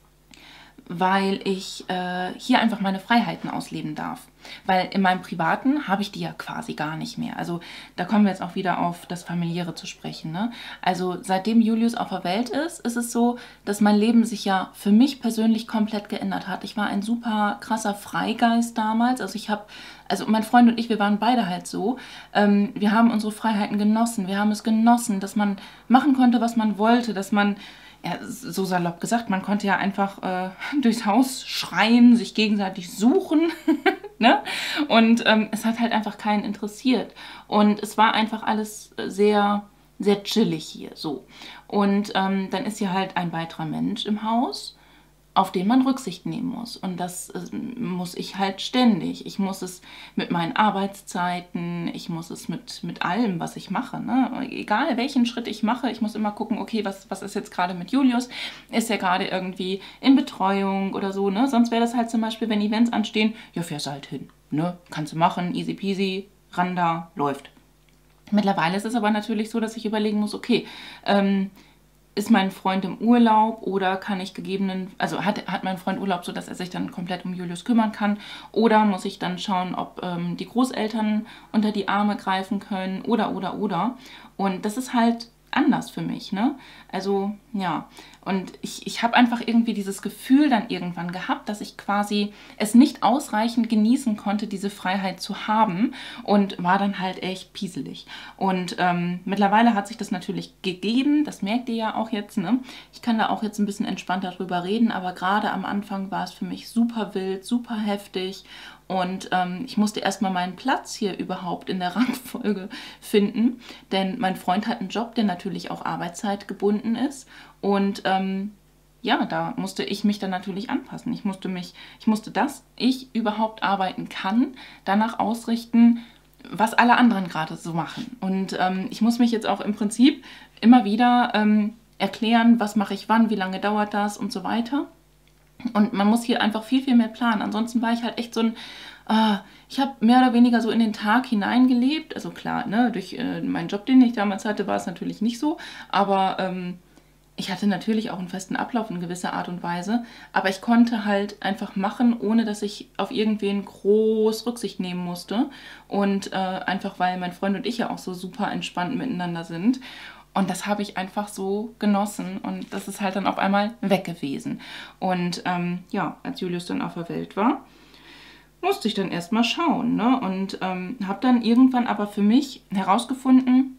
weil ich äh, hier einfach meine Freiheiten ausleben darf. Weil in meinem Privaten habe ich die ja quasi gar nicht mehr. Also da kommen wir jetzt auch wieder auf das Familiäre zu sprechen. Ne? Also seitdem Julius auf der Welt ist, ist es so, dass mein Leben sich ja für mich persönlich komplett geändert hat. Ich war ein super krasser Freigeist damals. Also ich habe, also mein Freund und ich, wir waren beide halt so. Ähm, wir haben unsere Freiheiten genossen. Wir haben es genossen, dass man machen konnte, was man wollte, dass man, ja, so salopp gesagt, man konnte ja einfach äh, durchs Haus schreien, sich gegenseitig suchen. Ne? Und ähm, es hat halt einfach keinen interessiert. Und es war einfach alles sehr, sehr chillig hier. So. Und ähm, dann ist hier halt ein weiterer Mensch im Haus, auf den man Rücksicht nehmen muss. Und das äh, muss ich halt ständig. Ich muss es mit meinen Arbeitszeiten, ich muss es mit, mit allem, was ich mache. Ne? Egal welchen Schritt ich mache, ich muss immer gucken, okay, was, was ist jetzt gerade mit Julius? Ist er gerade irgendwie in Betreuung oder so? Ne? Sonst wäre das halt zum Beispiel, wenn Events anstehen, ja, fährst du halt hin. Ne? Kannst du machen, easy peasy, ran da, läuft. Mittlerweile ist es aber natürlich so, dass ich überlegen muss, okay, ähm, ist mein Freund im Urlaub oder kann ich gegebenen, also hat, hat mein Freund Urlaub, sodass er sich dann komplett um Julius kümmern kann, oder muss ich dann schauen, ob ähm, die Großeltern unter die Arme greifen können oder, oder, oder. Und das ist halt anders für mich, ne? Also, ja. Und ich, ich habe einfach irgendwie dieses Gefühl dann irgendwann gehabt, dass ich quasi es nicht ausreichend genießen konnte, diese Freiheit zu haben, und war dann halt echt pieselig. Und ähm, mittlerweile hat sich das natürlich gegeben, das merkt ihr ja auch jetzt, ne? Ich kann da auch jetzt ein bisschen entspannter drüber reden, aber gerade am Anfang war es für mich super wild, super heftig Und ähm, ich musste erstmal meinen Platz hier überhaupt in der Rangfolge finden, denn mein Freund hat einen Job, der natürlich auch Arbeitszeit gebunden ist. Und ähm, ja, da musste ich mich dann natürlich anpassen. Ich musste mich, ich musste, dass ich überhaupt arbeiten kann, danach ausrichten, was alle anderen gerade so machen. Und ähm, ich muss mich jetzt auch im Prinzip immer wieder ähm, erklären, was mache ich wann, wie lange dauert das und so weiter. Und man muss hier einfach viel, viel mehr planen. Ansonsten war ich halt echt so ein, äh, ich habe mehr oder weniger so in den Tag hineingelebt. Also klar, ne, durch äh, meinen Job, den ich damals hatte, war es natürlich nicht so. Aber ähm, ich hatte natürlich auch einen festen Ablauf in gewisser Art und Weise, aber ich konnte halt einfach machen, ohne dass ich auf irgendwen groß Rücksicht nehmen musste. Und äh, einfach, weil mein Freund und ich ja auch so super entspannt miteinander sind. Und das habe ich einfach so genossen und das ist halt dann auf einmal weg gewesen. Und ähm, ja, als Julius dann auf der Welt war, musste ich dann erstmal schauen, ne? Und ähm, habe dann irgendwann aber für mich herausgefunden,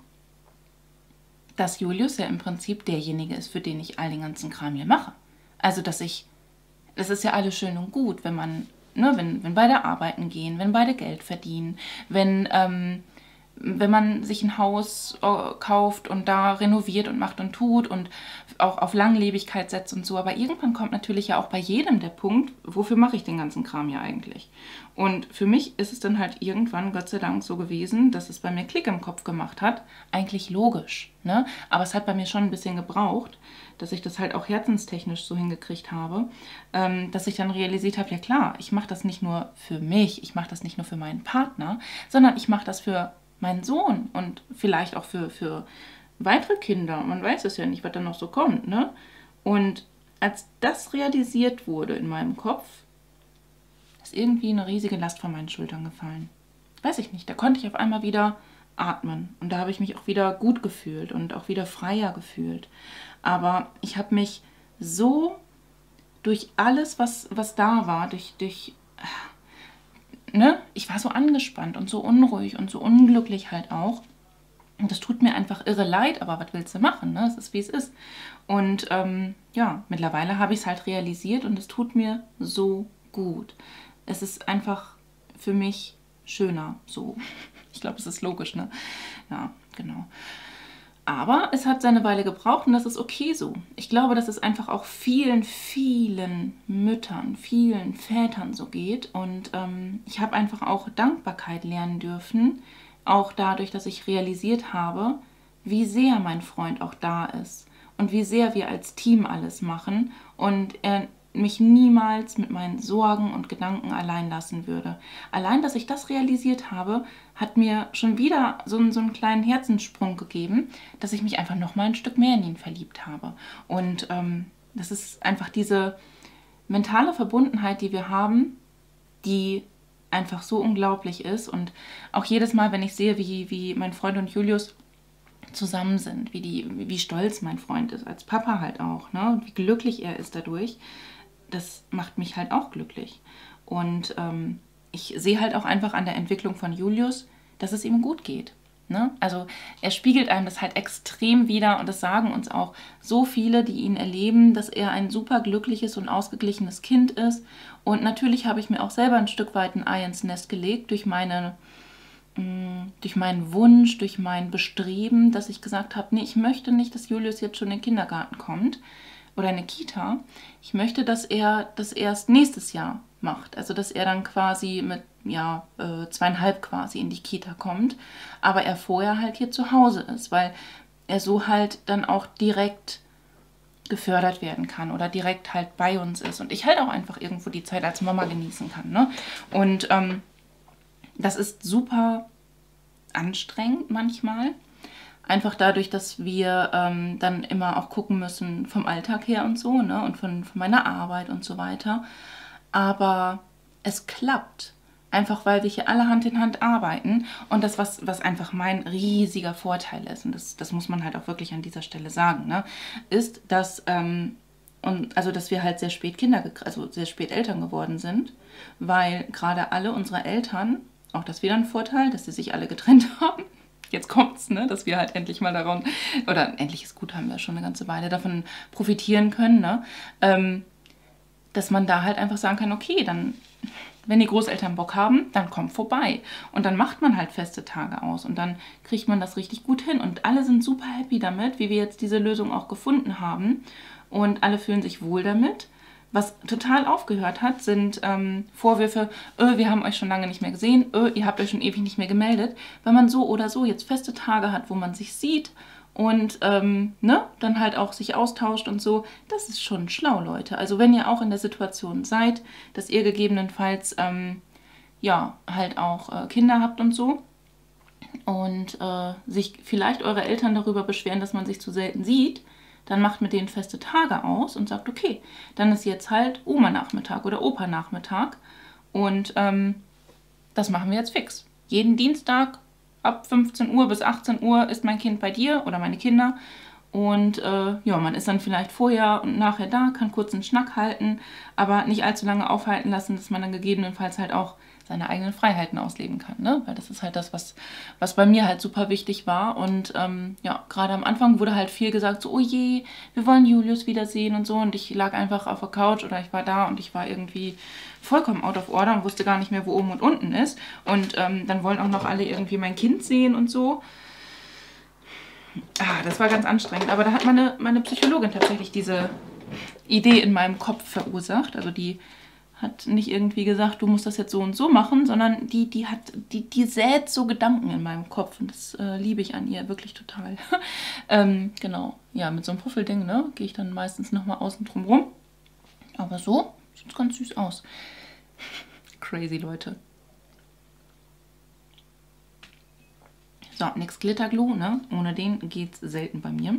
dass Julius ja im Prinzip derjenige ist, für den ich all den ganzen Kram hier mache. Also, dass ich, das ist ja alles schön und gut, wenn man, ne, wenn, wenn beide arbeiten gehen, wenn beide Geld verdienen, wenn, ähm, wenn man sich ein Haus äh, kauft und da renoviert und macht und tut und auch auf Langlebigkeit setzt und so. Aber irgendwann kommt natürlich ja auch bei jedem der Punkt, wofür mache ich den ganzen Kram ja eigentlich? Und für mich ist es dann halt irgendwann, Gott sei Dank, so gewesen, dass es bei mir Klick im Kopf gemacht hat. Eigentlich logisch, ne? Aber es hat bei mir schon ein bisschen gebraucht, dass ich das halt auch herzenstechnisch so hingekriegt habe, ähm, dass ich dann realisiert habe, ja klar, ich mache das nicht nur für mich, ich mache das nicht nur für meinen Partner, sondern ich mache das für meinen Sohn und vielleicht auch für, für weitere Kinder. Man weiß es ja nicht, was da noch so kommt, ne? Und als das realisiert wurde in meinem Kopf, ist irgendwie eine riesige Last von meinen Schultern gefallen. Weiß ich nicht, da konnte ich auf einmal wieder atmen und da habe ich mich auch wieder gut gefühlt und auch wieder freier gefühlt. Aber ich habe mich so durch alles, was, was da war, durch, durch ne, ich war so angespannt und so unruhig und so unglücklich halt auch. Und das tut mir einfach irre leid, aber was willst du machen, ne? Es ist, wie es ist. Und ähm, ja, mittlerweile habe ich es halt realisiert und es tut mir so gut. Es ist einfach für mich schöner so. Ich glaube, es ist logisch, ne? Ja, genau. Aber es hat seine Weile gebraucht und das ist okay so. Ich glaube, dass es einfach auch vielen, vielen Müttern, vielen Vätern so geht. Und ähm, ich habe einfach auch Dankbarkeit lernen dürfen, auch dadurch, dass ich realisiert habe, wie sehr mein Freund auch da ist und wie sehr wir als Team alles machen und er mich niemals mit meinen Sorgen und Gedanken allein lassen würde. Allein, dass ich das realisiert habe, hat mir schon wieder so einen, so einen kleinen Herzenssprung gegeben, dass ich mich einfach noch mal ein Stück mehr in ihn verliebt habe. Und ähm, das ist einfach diese mentale Verbundenheit, die wir haben, die einfach so unglaublich ist. Und auch jedes Mal, wenn ich sehe, wie, wie mein Freund und Julius zusammen sind, wie, die, wie stolz mein Freund ist, als Papa halt auch, ne? Und wie glücklich er ist dadurch, das macht mich halt auch glücklich. Und ähm, ich sehe halt auch einfach an der Entwicklung von Julius, dass es ihm gut geht. Ne? Also er spiegelt einem das halt extrem wider und das sagen uns auch so viele, die ihn erleben, dass er ein super glückliches und ausgeglichenes Kind ist. Und natürlich habe ich mir auch selber ein Stück weit ein Ei ins Nest gelegt durch meine durch meinen Wunsch, durch mein Bestreben, dass ich gesagt habe, nee, ich möchte nicht, dass Julius jetzt schon in den Kindergarten kommt oder in eine Kita. Ich möchte, dass er das erst nächstes Jahr macht. Also, dass er dann quasi mit, ja, äh, zweieinhalb quasi in die Kita kommt, aber er vorher halt hier zu Hause ist, weil er so halt dann auch direkt gefördert werden kann oder direkt halt bei uns ist und ich halt auch einfach irgendwo die Zeit als Mama genießen kann, ne? Und ähm, das ist super anstrengend manchmal. Einfach dadurch, dass wir ähm, dann immer auch gucken müssen vom Alltag her und so, ne? Und von, von meiner Arbeit und so weiter. Aber es klappt. Einfach weil wir hier alle Hand in Hand arbeiten. Und das, was, was einfach mein riesiger Vorteil ist, und das, das muss man halt auch wirklich an dieser Stelle sagen, ne? Ist, dass, ähm, und, also, dass wir halt sehr spät Kinder, also sehr spät Eltern geworden sind. Weil gerade alle unsere Eltern, auch das wieder ein Vorteil, dass sie sich alle getrennt haben. Jetzt kommt's, ne, dass wir halt endlich mal daran, oder endlich ist gut, haben wir schon eine ganze Weile davon profitieren können, ne, ähm, dass man da halt einfach sagen kann, okay, dann wenn die Großeltern Bock haben, dann kommt vorbei. Und dann macht man halt feste Tage aus und dann kriegt man das richtig gut hin. Und alle sind super happy damit, wie wir jetzt diese Lösung auch gefunden haben. Und alle fühlen sich wohl damit. Was total aufgehört hat, sind ähm, Vorwürfe, öh, wir haben euch schon lange nicht mehr gesehen, öh, ihr habt euch schon ewig nicht mehr gemeldet. Weil man so oder so jetzt feste Tage hat, wo man sich sieht und ähm, ne, dann halt auch sich austauscht und so. Das ist schon schlau, Leute. Also wenn ihr auch in der Situation seid, dass ihr gegebenenfalls ähm, ja halt auch äh, Kinder habt und so und äh, sich vielleicht eure Eltern darüber beschweren, dass man sich zu selten sieht, dann macht mit denen feste Tage aus und sagt, okay, dann ist jetzt halt Oma-Nachmittag oder Opa-Nachmittag und ähm, das machen wir jetzt fix. Jeden Dienstag ab fünfzehn Uhr bis achtzehn Uhr ist mein Kind bei dir oder meine Kinder und äh, ja, man ist dann vielleicht vorher und nachher da, kann kurz einen Schnack halten, aber nicht allzu lange aufhalten lassen, dass man dann gegebenenfalls halt auch seine eigenen Freiheiten ausleben kann, ne? Weil das ist halt das, was, was bei mir halt super wichtig war und ähm, ja, gerade am Anfang wurde halt viel gesagt, so, oh je, wir wollen Julius wiedersehen und so und ich lag einfach auf der Couch oder ich war da und ich war irgendwie vollkommen out of order und wusste gar nicht mehr, wo oben und unten ist und ähm, dann wollen auch noch alle irgendwie mein Kind sehen und so. Ah, das war ganz anstrengend, aber da hat meine, meine Psychologin tatsächlich diese Idee in meinem Kopf verursacht, also die hat nicht irgendwie gesagt, du musst das jetzt so und so machen, sondern die, die hat, die, die sät so Gedanken in meinem Kopf und das äh, liebe ich an ihr wirklich total. ähm, genau, ja, mit so einem Puffelding, ne, gehe ich dann meistens nochmal außen drum rum. Aber so sieht es ganz süß aus. Crazy, Leute. So, nix Glitterglue, ne? Ohne den geht's selten bei mir.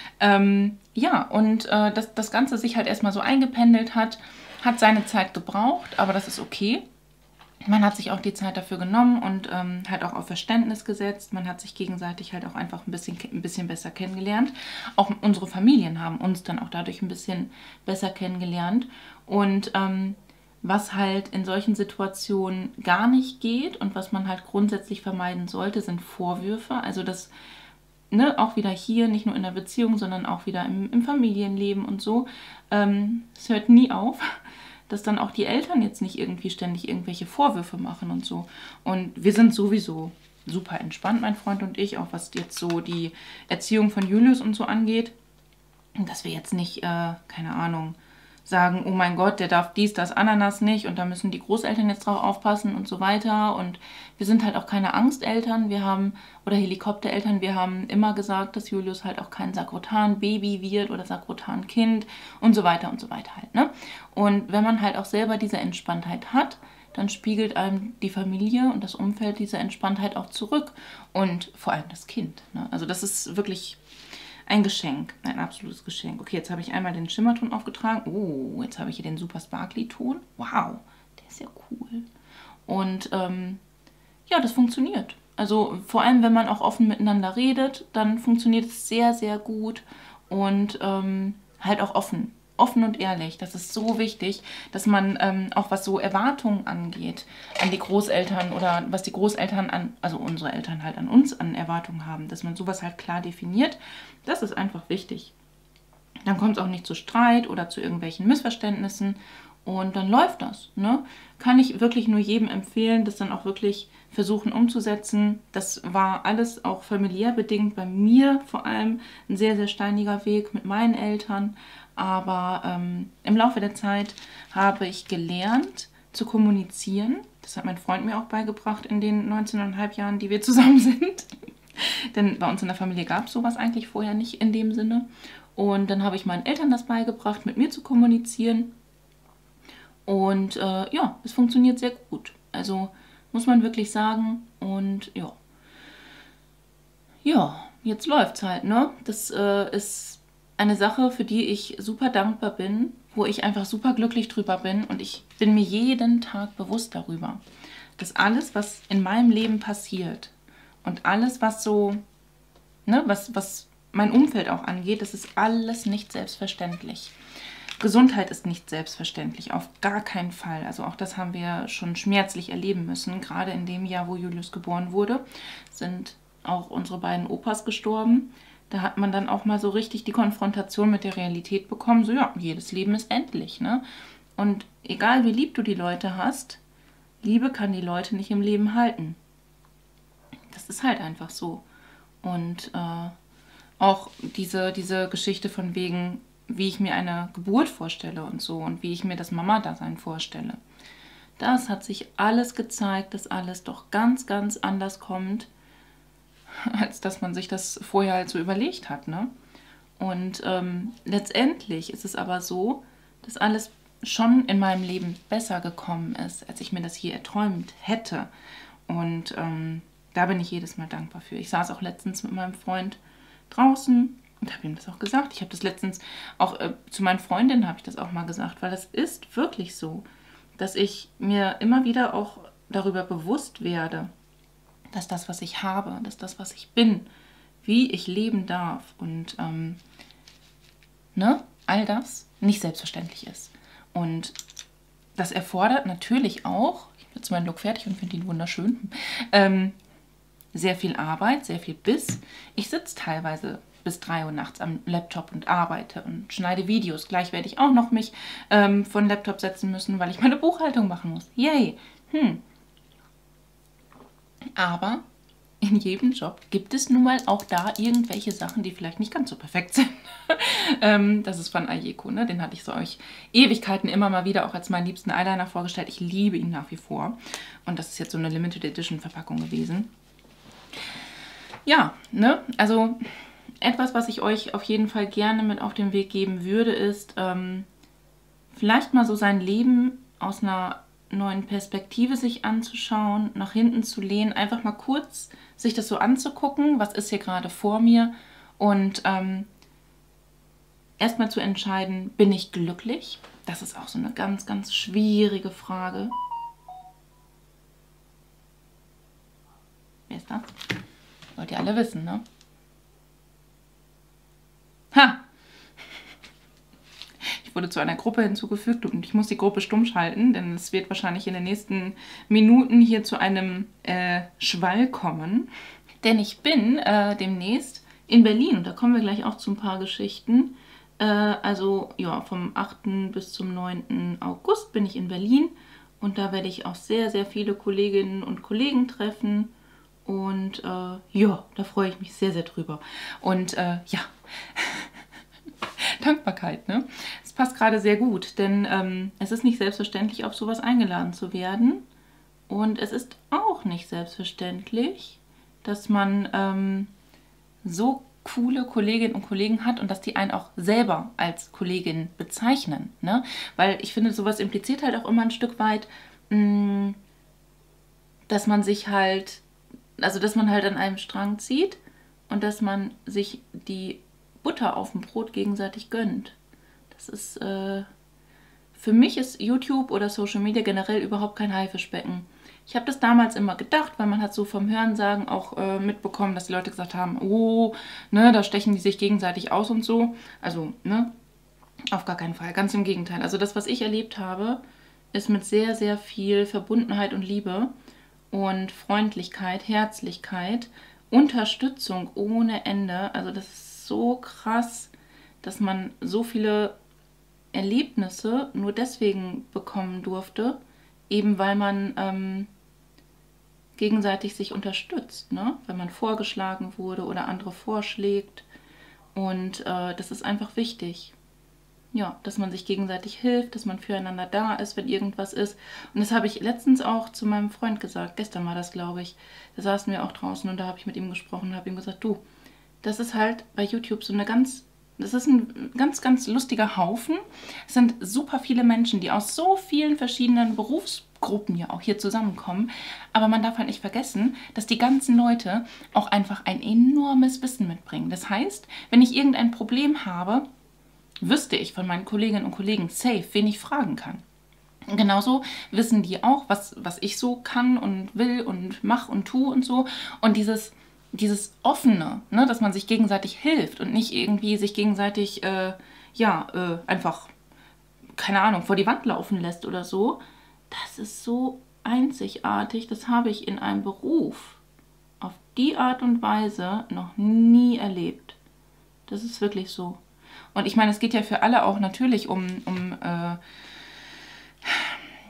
Ähm, ja, und äh, dass das Ganze sich halt erstmal so eingependelt hat, hat seine Zeit gebraucht, aber das ist okay. Man hat sich auch die Zeit dafür genommen und ähm, halt auch auf Verständnis gesetzt. Man hat sich gegenseitig halt auch einfach ein bisschen, ein bisschen besser kennengelernt. Auch unsere Familien haben uns dann auch dadurch ein bisschen besser kennengelernt. Und ähm, was halt in solchen Situationen gar nicht geht und was man halt grundsätzlich vermeiden sollte, sind Vorwürfe. Also das, ne, auch wieder hier, nicht nur in der Beziehung, sondern auch wieder im, im Familienleben und so. Ähm, es hört nie auf, dass dann auch die Eltern jetzt nicht irgendwie ständig irgendwelche Vorwürfe machen und so. Und wir sind sowieso super entspannt, mein Freund und ich, auch was jetzt so die Erziehung von Julius und so angeht. Dass wir jetzt nicht, äh, keine Ahnung, sagen, oh mein Gott, der darf dies, das, Ananas nicht und da müssen die Großeltern jetzt drauf aufpassen und so weiter. Und wir sind halt auch keine Angsteltern, wir haben, oder Helikoptereltern, wir haben immer gesagt, dass Julius halt auch kein Sakrotan-Baby wird oder Sakrotan-Kind und so weiter und so weiter halt, ne? Und wenn man halt auch selber diese Entspanntheit hat, dann spiegelt einem die Familie und das Umfeld diese Entspanntheit auch zurück und vor allem das Kind, ne? Also das ist wirklich ein Geschenk, ein absolutes Geschenk. Okay, jetzt habe ich einmal den Schimmerton aufgetragen. Oh, jetzt habe ich hier den Super Sparkly Ton. Wow, der ist ja cool. Und ähm, ja, das funktioniert. Also vor allem, wenn man auch offen miteinander redet, dann funktioniert es sehr, sehr gut. Und ähm, halt auch offen. Offen und ehrlich. Das ist so wichtig, dass man ähm, auch was so Erwartungen angeht an die Großeltern oder was die Großeltern an, also unsere Eltern halt an uns an Erwartungen haben, dass man sowas halt klar definiert. Das ist einfach wichtig. Dann kommt es auch nicht zu Streit oder zu irgendwelchen Missverständnissen und dann läuft das, ne? Kann ich wirklich nur jedem empfehlen, das dann auch wirklich versuchen umzusetzen. Das war alles auch familiär bedingt, bei mir vor allem ein sehr, sehr steiniger Weg mit meinen Eltern. Aber ähm, im Laufe der Zeit habe ich gelernt zu kommunizieren. Das hat mein Freund mir auch beigebracht in den neunzehneinhalb Jahren, die wir zusammen sind. Denn bei uns in der Familie gab es sowas eigentlich vorher nicht in dem Sinne. Und dann habe ich meinen Eltern das beigebracht, mit mir zu kommunizieren. Und äh, ja, es funktioniert sehr gut. Also muss man wirklich sagen. Und ja, ja, jetzt läuft's halt, ne? Das äh, ist eine Sache, für die ich super dankbar bin, wo ich einfach super glücklich drüber bin und ich bin mir jeden Tag bewusst darüber, dass alles, was in meinem Leben passiert und alles, was so, ne, was, was mein Umfeld auch angeht, das ist alles nicht selbstverständlich. Gesundheit ist nicht selbstverständlich, auf gar keinen Fall. Also auch das haben wir schon schmerzlich erleben müssen. Gerade in dem Jahr, wo Julius geboren wurde, sind auch unsere beiden Opas gestorben. Da hat man dann auch mal so richtig die Konfrontation mit der Realität bekommen. So, ja, jedes Leben ist endlich, ne? Und egal wie lieb du die Leute hast, Liebe kann die Leute nicht im Leben halten. Das ist halt einfach so. Und äh, auch diese, diese Geschichte von wegen, wie ich mir eine Geburt vorstelle und so und wie ich mir das Mama-Dasein vorstelle. Das hat sich alles gezeigt, dass alles doch ganz, ganz anders kommt, als dass man sich das vorher halt so überlegt hat, ne? Und ähm, letztendlich ist es aber so, dass alles schon in meinem Leben besser gekommen ist, als ich mir das je erträumt hätte. Und ähm, da bin ich jedes Mal dankbar für. Ich saß auch letztens mit meinem Freund draußen und habe ihm das auch gesagt. Ich habe das letztens auch äh, zu meinen Freundinnen habe ich das auch mal gesagt, weil das ist wirklich so, dass ich mir immer wieder auch darüber bewusst werde, dass das, was ich habe, dass das, was ich bin, wie ich leben darf und ähm, ne, all das nicht selbstverständlich ist. Und das erfordert natürlich auch, ich bin jetzt meinen Look fertig und finde ihn wunderschön, ähm, sehr viel Arbeit, sehr viel Biss. Ich sitze teilweise bis drei Uhr nachts am Laptop und arbeite und schneide Videos. Gleich werde ich auch noch mich ähm, vor den Laptop setzen müssen, weil ich meine Buchhaltung machen muss. Yay! Hm. Aber in jedem Job gibt es nun mal auch da irgendwelche Sachen, die vielleicht nicht ganz so perfekt sind. ähm, das ist von Ayeko, ne? Den hatte ich so euch Ewigkeiten immer mal wieder auch als meinen liebsten Eyeliner vorgestellt. Ich liebe ihn nach wie vor. Und das ist jetzt so eine Limited Edition Verpackung gewesen. Ja, ne? Also etwas, was ich euch auf jeden Fall gerne mit auf den Weg geben würde, ist ähm, vielleicht mal so sein Leben aus einer neuen Perspektive sich anzuschauen, nach hinten zu lehnen, einfach mal kurz sich das so anzugucken, was ist hier gerade vor mir und ähm, erstmal zu entscheiden, bin ich glücklich? Das ist auch so eine ganz, ganz schwierige Frage. Wer ist das? Wollt ihr alle wissen, ne? Ha! Ich wurde zu einer Gruppe hinzugefügt und ich muss die Gruppe stumm schalten, denn es wird wahrscheinlich in den nächsten Minuten hier zu einem äh, Schwall kommen. Denn ich bin äh, demnächst in Berlin und da kommen wir gleich auch zu ein paar Geschichten. Äh, also ja, vom achten bis zum neunten August bin ich in Berlin und da werde ich auch sehr, sehr viele Kolleginnen und Kollegen treffen. Und äh, ja, da freue ich mich sehr, sehr drüber. Und äh, ja, Dankbarkeit, ne? Es passt gerade sehr gut, denn ähm, es ist nicht selbstverständlich, auf sowas eingeladen zu werden. Und es ist auch nicht selbstverständlich, dass man ähm, so coole Kolleginnen und Kollegen hat und dass die einen auch selber als Kollegin bezeichnen, ne? Weil ich finde, sowas impliziert halt auch immer ein Stück weit, mh, dass man sich halt... Also, dass man halt an einem Strang zieht und dass man sich die Butter auf dem Brot gegenseitig gönnt. Das ist, äh, für mich ist YouTube oder Social Media generell überhaupt kein Haifischbecken. Ich habe das damals immer gedacht, weil man hat so vom Hörensagen auch äh, mitbekommen, dass die Leute gesagt haben, oh, ne, da stechen die sich gegenseitig aus und so. Also, ne, auf gar keinen Fall, ganz im Gegenteil. Also das, was ich erlebt habe, ist mit sehr, sehr viel Verbundenheit und Liebe und Freundlichkeit, Herzlichkeit, Unterstützung ohne Ende. Also das ist so krass, dass man so viele Erlebnisse nur deswegen bekommen durfte, eben weil man ähm, gegenseitig sich unterstützt, ne? Wenn man vorgeschlagen wurde oder andere vorschlägt. Und äh, das ist einfach wichtig. Ja, dass man sich gegenseitig hilft, dass man füreinander da ist, wenn irgendwas ist. Und das habe ich letztens auch zu meinem Freund gesagt. Gestern war das, glaube ich. Da saßen wir auch draußen und da habe ich mit ihm gesprochen und habe ihm gesagt, du, das ist halt bei YouTube so eine ganz, das ist ein ganz, ganz lustiger Haufen. Es sind super viele Menschen, die aus so vielen verschiedenen Berufsgruppen ja auch hier zusammenkommen. Aber man darf halt nicht vergessen, dass die ganzen Leute auch einfach ein enormes Wissen mitbringen. Das heißt, wenn ich irgendein Problem habe, wüsste ich von meinen Kolleginnen und Kollegen safe, wen ich fragen kann. Und genauso wissen die auch, was, was ich so kann und will und mache und tue und so. Und dieses, dieses Offene, ne, dass man sich gegenseitig hilft und nicht irgendwie sich gegenseitig, äh, ja, äh, einfach, keine Ahnung, vor die Wand laufen lässt oder so, das ist so einzigartig. Das habe ich in einem Beruf auf die Art und Weise noch nie erlebt. Das ist wirklich so. Und ich meine, es geht ja für alle auch natürlich um, um äh,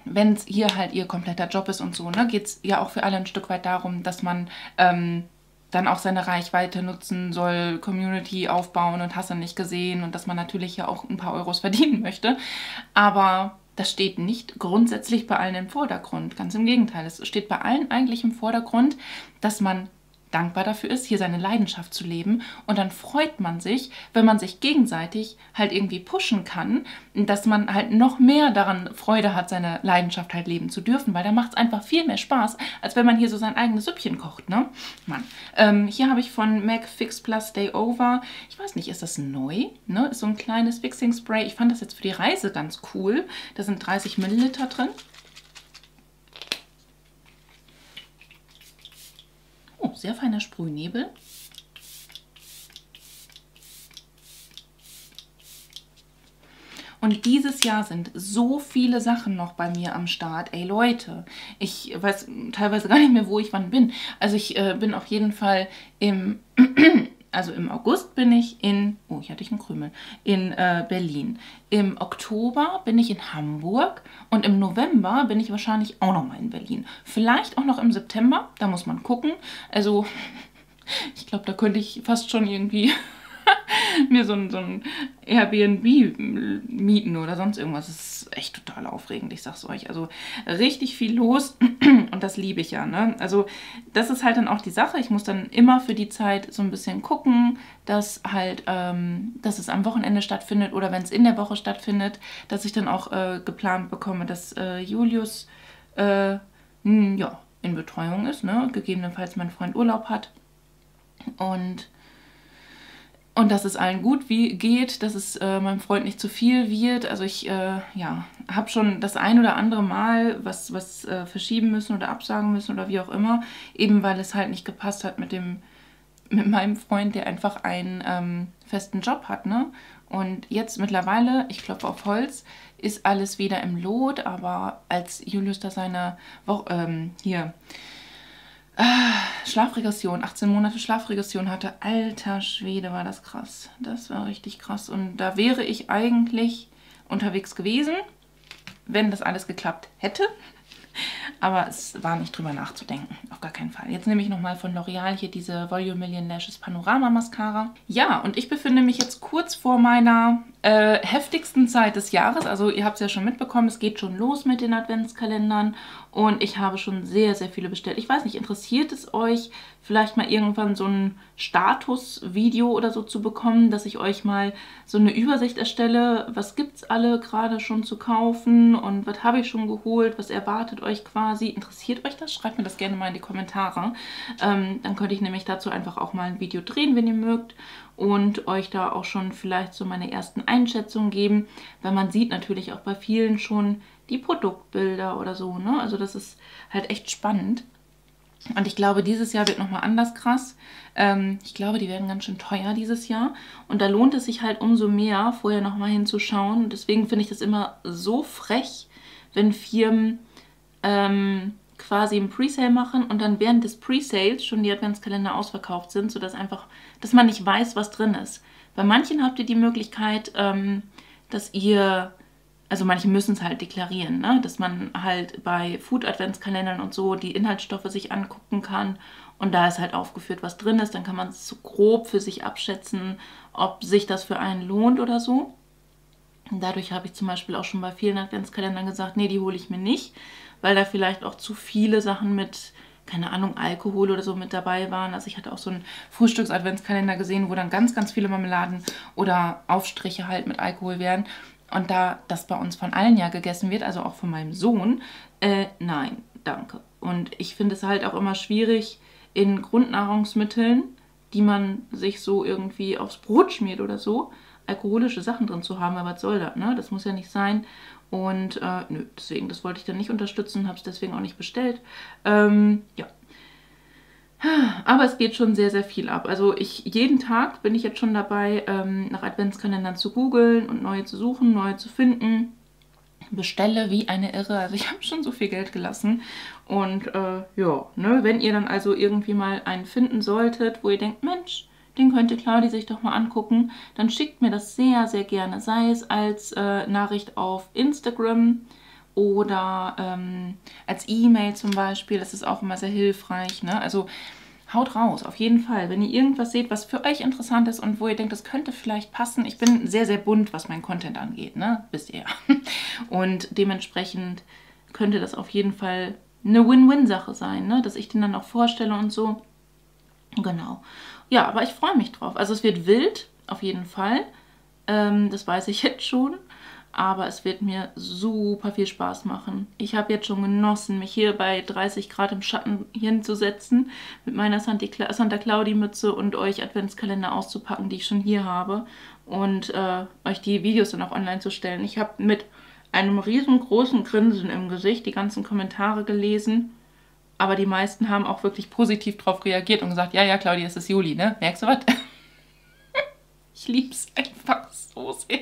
wenn es hier halt ihr kompletter Job ist und so, ne, geht es ja auch für alle ein Stück weit darum, dass man ähm, dann auch seine Reichweite nutzen soll, Community aufbauen und hast du nicht gesehen und dass man natürlich ja auch ein paar Euros verdienen möchte. Aber das steht nicht grundsätzlich bei allen im Vordergrund. Ganz im Gegenteil, es steht bei allen eigentlich im Vordergrund, dass man dankbar dafür ist, hier seine Leidenschaft zu leben. Und dann freut man sich, wenn man sich gegenseitig halt irgendwie pushen kann, dass man halt noch mehr daran Freude hat, seine Leidenschaft halt leben zu dürfen, weil da macht es einfach viel mehr Spaß, als wenn man hier so sein eigenes Süppchen kocht, ne? Mann. Ähm, hier habe ich von MAC Fix Plus Day Over, ich weiß nicht, ist das neu? Ne? Ist so ein kleines Fixing Spray. Ich fand das jetzt für die Reise ganz cool. Da sind dreißig Milliliter drin. Oh, sehr feiner Sprühnebel. Und dieses Jahr sind so viele Sachen noch bei mir am Start. Ey Leute, ich weiß teilweise gar nicht mehr, wo ich wann bin. Also ich äh, bin auf jeden Fall im... Also im August bin ich in, oh, hier hatte ich einen Krümel, in äh, Berlin. Im Oktober bin ich in Hamburg und im November bin ich wahrscheinlich auch noch mal in Berlin. Vielleicht auch noch im September, da muss man gucken. Also ich glaube, da könnte ich fast schon irgendwie mir so ein, so ein Airbnb mieten oder sonst irgendwas. Das ist echt total aufregend, ich sag's euch. Also richtig viel los und das liebe ich ja, ne? Also das ist halt dann auch die Sache. Ich muss dann immer für die Zeit so ein bisschen gucken, dass halt, ähm, dass es am Wochenende stattfindet oder wenn es in der Woche stattfindet, dass ich dann auch äh, geplant bekomme, dass äh, Julius äh, mh, ja, in Betreuung ist, ne? Gegebenenfalls mein Freund Urlaub hat und Und dass es allen gut wie geht, dass es äh, meinem Freund nicht zu viel wird. Also ich äh, ja, habe schon das ein oder andere Mal was, was äh, verschieben müssen oder absagen müssen oder wie auch immer. Eben weil es halt nicht gepasst hat mit, dem, mit meinem Freund, der einfach einen ähm, festen Job hat, ne? Und jetzt mittlerweile, ich klopfe auf Holz, ist alles wieder im Lot. Aber als Julius da seine Woche, ähm, hier... Schlafregression, achtzehn Monate Schlafregression hatte. Alter Schwede, war das krass. Das war richtig krass. Und da wäre ich eigentlich unterwegs gewesen, wenn das alles geklappt hätte. Aber es war nicht drüber nachzudenken. Auf gar keinen Fall. Jetzt nehme ich nochmal von L'Oreal hier diese Volume Million Lashes Panorama Mascara. Ja, und ich befinde mich jetzt kurz vor meiner äh, heftigsten Zeit des Jahres. Also ihr habt es ja schon mitbekommen, es geht schon los mit den Adventskalendern. Und ich habe schon sehr, sehr viele bestellt. Ich weiß nicht, interessiert es euch, vielleicht mal irgendwann so ein Status-Video oder so zu bekommen, dass ich euch mal so eine Übersicht erstelle, was gibt es alle gerade schon zu kaufen und was habe ich schon geholt, was erwartet euch quasi. Interessiert euch das? Schreibt mir das gerne mal in die Kommentare. Ähm, dann könnte ich nämlich dazu einfach auch mal ein Video drehen, wenn ihr mögt. Und euch da auch schon vielleicht so meine ersten Einschätzungen geben, weil man sieht natürlich auch bei vielen schon die Produktbilder oder so, ne? Also das ist halt echt spannend. Und ich glaube, dieses Jahr wird nochmal anders krass. Ähm, ich glaube, die werden ganz schön teuer dieses Jahr. Und da lohnt es sich halt umso mehr, vorher nochmal hinzuschauen. Und deswegen finde ich das immer so frech, wenn Firmen ähm, quasi einen Presale machen und dann während des Presales schon die Adventskalender ausverkauft sind, sodass einfach, dass man nicht weiß, was drin ist. Bei manchen habt ihr die Möglichkeit, ähm, dass ihr, also manche müssen es halt deklarieren, ne? Dass man halt bei Food-Adventskalendern und so die Inhaltsstoffe sich angucken kann und da ist halt aufgeführt, was drin ist. Dann kann man es so grob für sich abschätzen, ob sich das für einen lohnt oder so. Und dadurch habe ich zum Beispiel auch schon bei vielen Adventskalendern gesagt, nee, die hole ich mir nicht, weil da vielleicht auch zu viele Sachen mit, keine Ahnung, Alkohol oder so mit dabei waren. Also ich hatte auch so einen Frühstücks-Adventskalender gesehen, wo dann ganz, ganz viele Marmeladen oder Aufstriche halt mit Alkohol wären. Und da das bei uns von allen ja gegessen wird, also auch von meinem Sohn, äh, nein, danke. Und ich finde es halt auch immer schwierig, in Grundnahrungsmitteln, die man sich so irgendwie aufs Brot schmiert oder so, alkoholische Sachen drin zu haben. Aber was soll das, ne? Das muss ja nicht sein. Und äh, nö, deswegen, das wollte ich dann nicht unterstützen, habe es deswegen auch nicht bestellt. Ähm, ja. Aber es geht schon sehr, sehr viel ab. Also ich, jeden Tag bin ich jetzt schon dabei, ähm, nach Adventskalendern zu googeln und neue zu suchen, neue zu finden. Bestelle wie eine Irre. Also ich habe schon so viel Geld gelassen. Und äh, ja, ne, wenn ihr dann also irgendwie mal einen finden solltet, wo ihr denkt, Mensch, den könnte Claudi sich doch mal angucken, dann schickt mir das sehr, sehr gerne. Sei es als äh, Nachricht auf Instagram oder ähm, als E-Mail zum Beispiel. Das ist auch immer sehr hilfreich, ne? Also haut raus, auf jeden Fall. Wenn ihr irgendwas seht, was für euch interessant ist und wo ihr denkt, das könnte vielleicht passen. Ich bin sehr, sehr bunt, was mein Content angeht, ne? Wisst ihr ja. Und dementsprechend könnte das auf jeden Fall eine Win-Win-Sache sein, ne? Dass ich den dann auch vorstelle und so. Genau. Ja, aber ich freue mich drauf. Also es wird wild, auf jeden Fall. Ähm, das weiß ich jetzt schon. Aber es wird mir super viel Spaß machen. Ich habe jetzt schon genossen, mich hier bei dreißig Grad im Schatten hinzusetzen, mit meiner Santa Claudi Mütze und euch Adventskalender auszupacken, die ich schon hier habe. Und äh, euch die Videos dann auch online zu stellen. Ich habe mit einem riesengroßen Grinsen im Gesicht die ganzen Kommentare gelesen. Aber die meisten haben auch wirklich positiv darauf reagiert und gesagt, ja, ja, Claudia, es ist Juli, ne? Merkst du was? Ich liebe es einfach so sehr.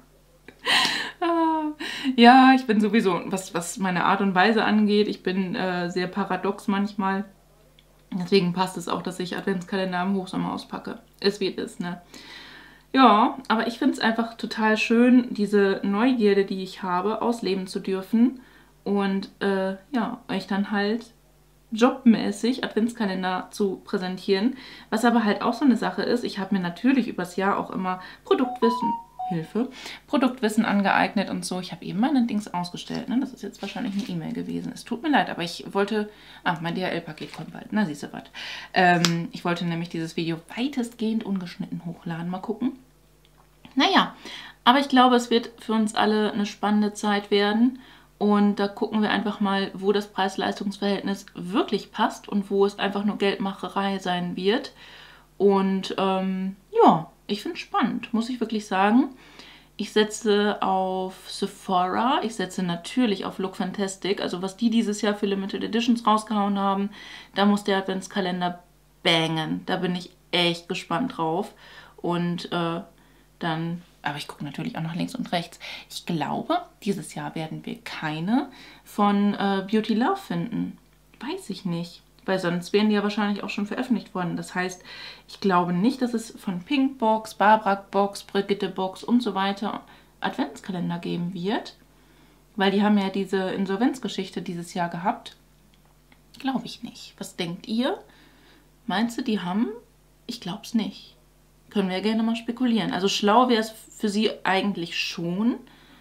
Ja, ich bin sowieso, was, was meine Art und Weise angeht, ich bin äh, sehr paradox manchmal. Deswegen passt es auch, dass ich Adventskalender im Hochsommer auspacke. Ist wie es ist, ne? Ja, aber ich finde es einfach total schön, diese Neugierde, die ich habe, ausleben zu dürfen. Und äh, ja, euch dann halt jobmäßig Adventskalender zu präsentieren. Was aber halt auch so eine Sache ist, ich habe mir natürlich übers Jahr auch immer Produktwissen... Hilfe, Produktwissen angeeignet und so. Ich habe eben meine Dings ausgestellt, ne? Das ist jetzt wahrscheinlich eine E-Mail gewesen. Es tut mir leid, aber ich wollte... Ah, mein D H L-Paket kommt bald. Na, siehst du was. Ähm, ich wollte nämlich dieses Video weitestgehend ungeschnitten hochladen. Mal gucken. Naja, aber ich glaube, es wird für uns alle eine spannende Zeit werden. Und da gucken wir einfach mal, wo das Preis-Leistungs-Verhältnis wirklich passt und wo es einfach nur Geldmacherei sein wird. Und ähm, ja, ich finde es spannend, muss ich wirklich sagen. Ich setze auf Sephora, ich setze natürlich auf Look Fantastic. Also was die dieses Jahr für Limited Editions rausgehauen haben, da muss der Adventskalender bangen. Da bin ich echt gespannt drauf. Und äh, dann, aber ich gucke natürlich auch nach links und rechts. Ich glaube, dieses Jahr werden wir keine von äh, Beauty Love finden. Weiß ich nicht. Weil sonst wären die ja wahrscheinlich auch schon veröffentlicht worden. Das heißt, ich glaube nicht, dass es von Pinkbox, Barbara Box, Brigitte Box und so weiter Adventskalender geben wird. Weil die haben ja diese Insolvenzgeschichte dieses Jahr gehabt. Glaube ich nicht. Was denkt ihr? Meinst du, die haben? Ich glaube es nicht. Können wir ja gerne mal spekulieren. Also schlau wäre es für sie eigentlich schon.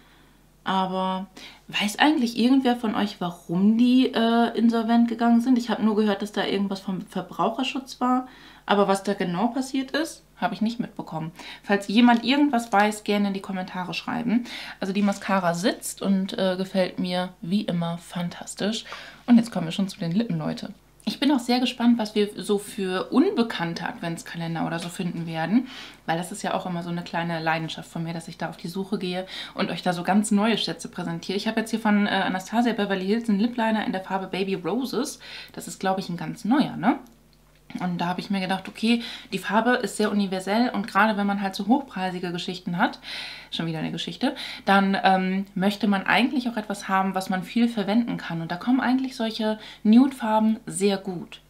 Aber weiß eigentlich irgendwer von euch, warum die äh, insolvent gegangen sind? Ich habe nur gehört, dass da irgendwas vom Verbraucherschutz war. Aber was da genau passiert ist, habe ich nicht mitbekommen. Falls jemand irgendwas weiß, gerne in die Kommentare schreiben. Also die Mascara sitzt und äh, gefällt mir wie immer fantastisch. Und jetzt kommen wir schon zu den Lippen, Leute. Ich bin auch sehr gespannt, was wir so für unbekannte Adventskalender oder so finden werden, weil das ist ja auch immer so eine kleine Leidenschaft von mir, dass ich da auf die Suche gehe und euch da so ganz neue Schätze präsentiere. Ich habe jetzt hier von äh, Anastasia Beverly Hills einen Lip Liner in der Farbe Baby Roses. Das ist, glaube ich, ein ganz neuer, ne? Und da habe ich mir gedacht, okay, die Farbe ist sehr universell und gerade wenn man halt so hochpreisige Geschichten hat, schon wieder eine Geschichte, dann ähm, möchte man eigentlich auch etwas haben, was man viel verwenden kann. Und da kommen eigentlich solche Nude-Farben sehr gut.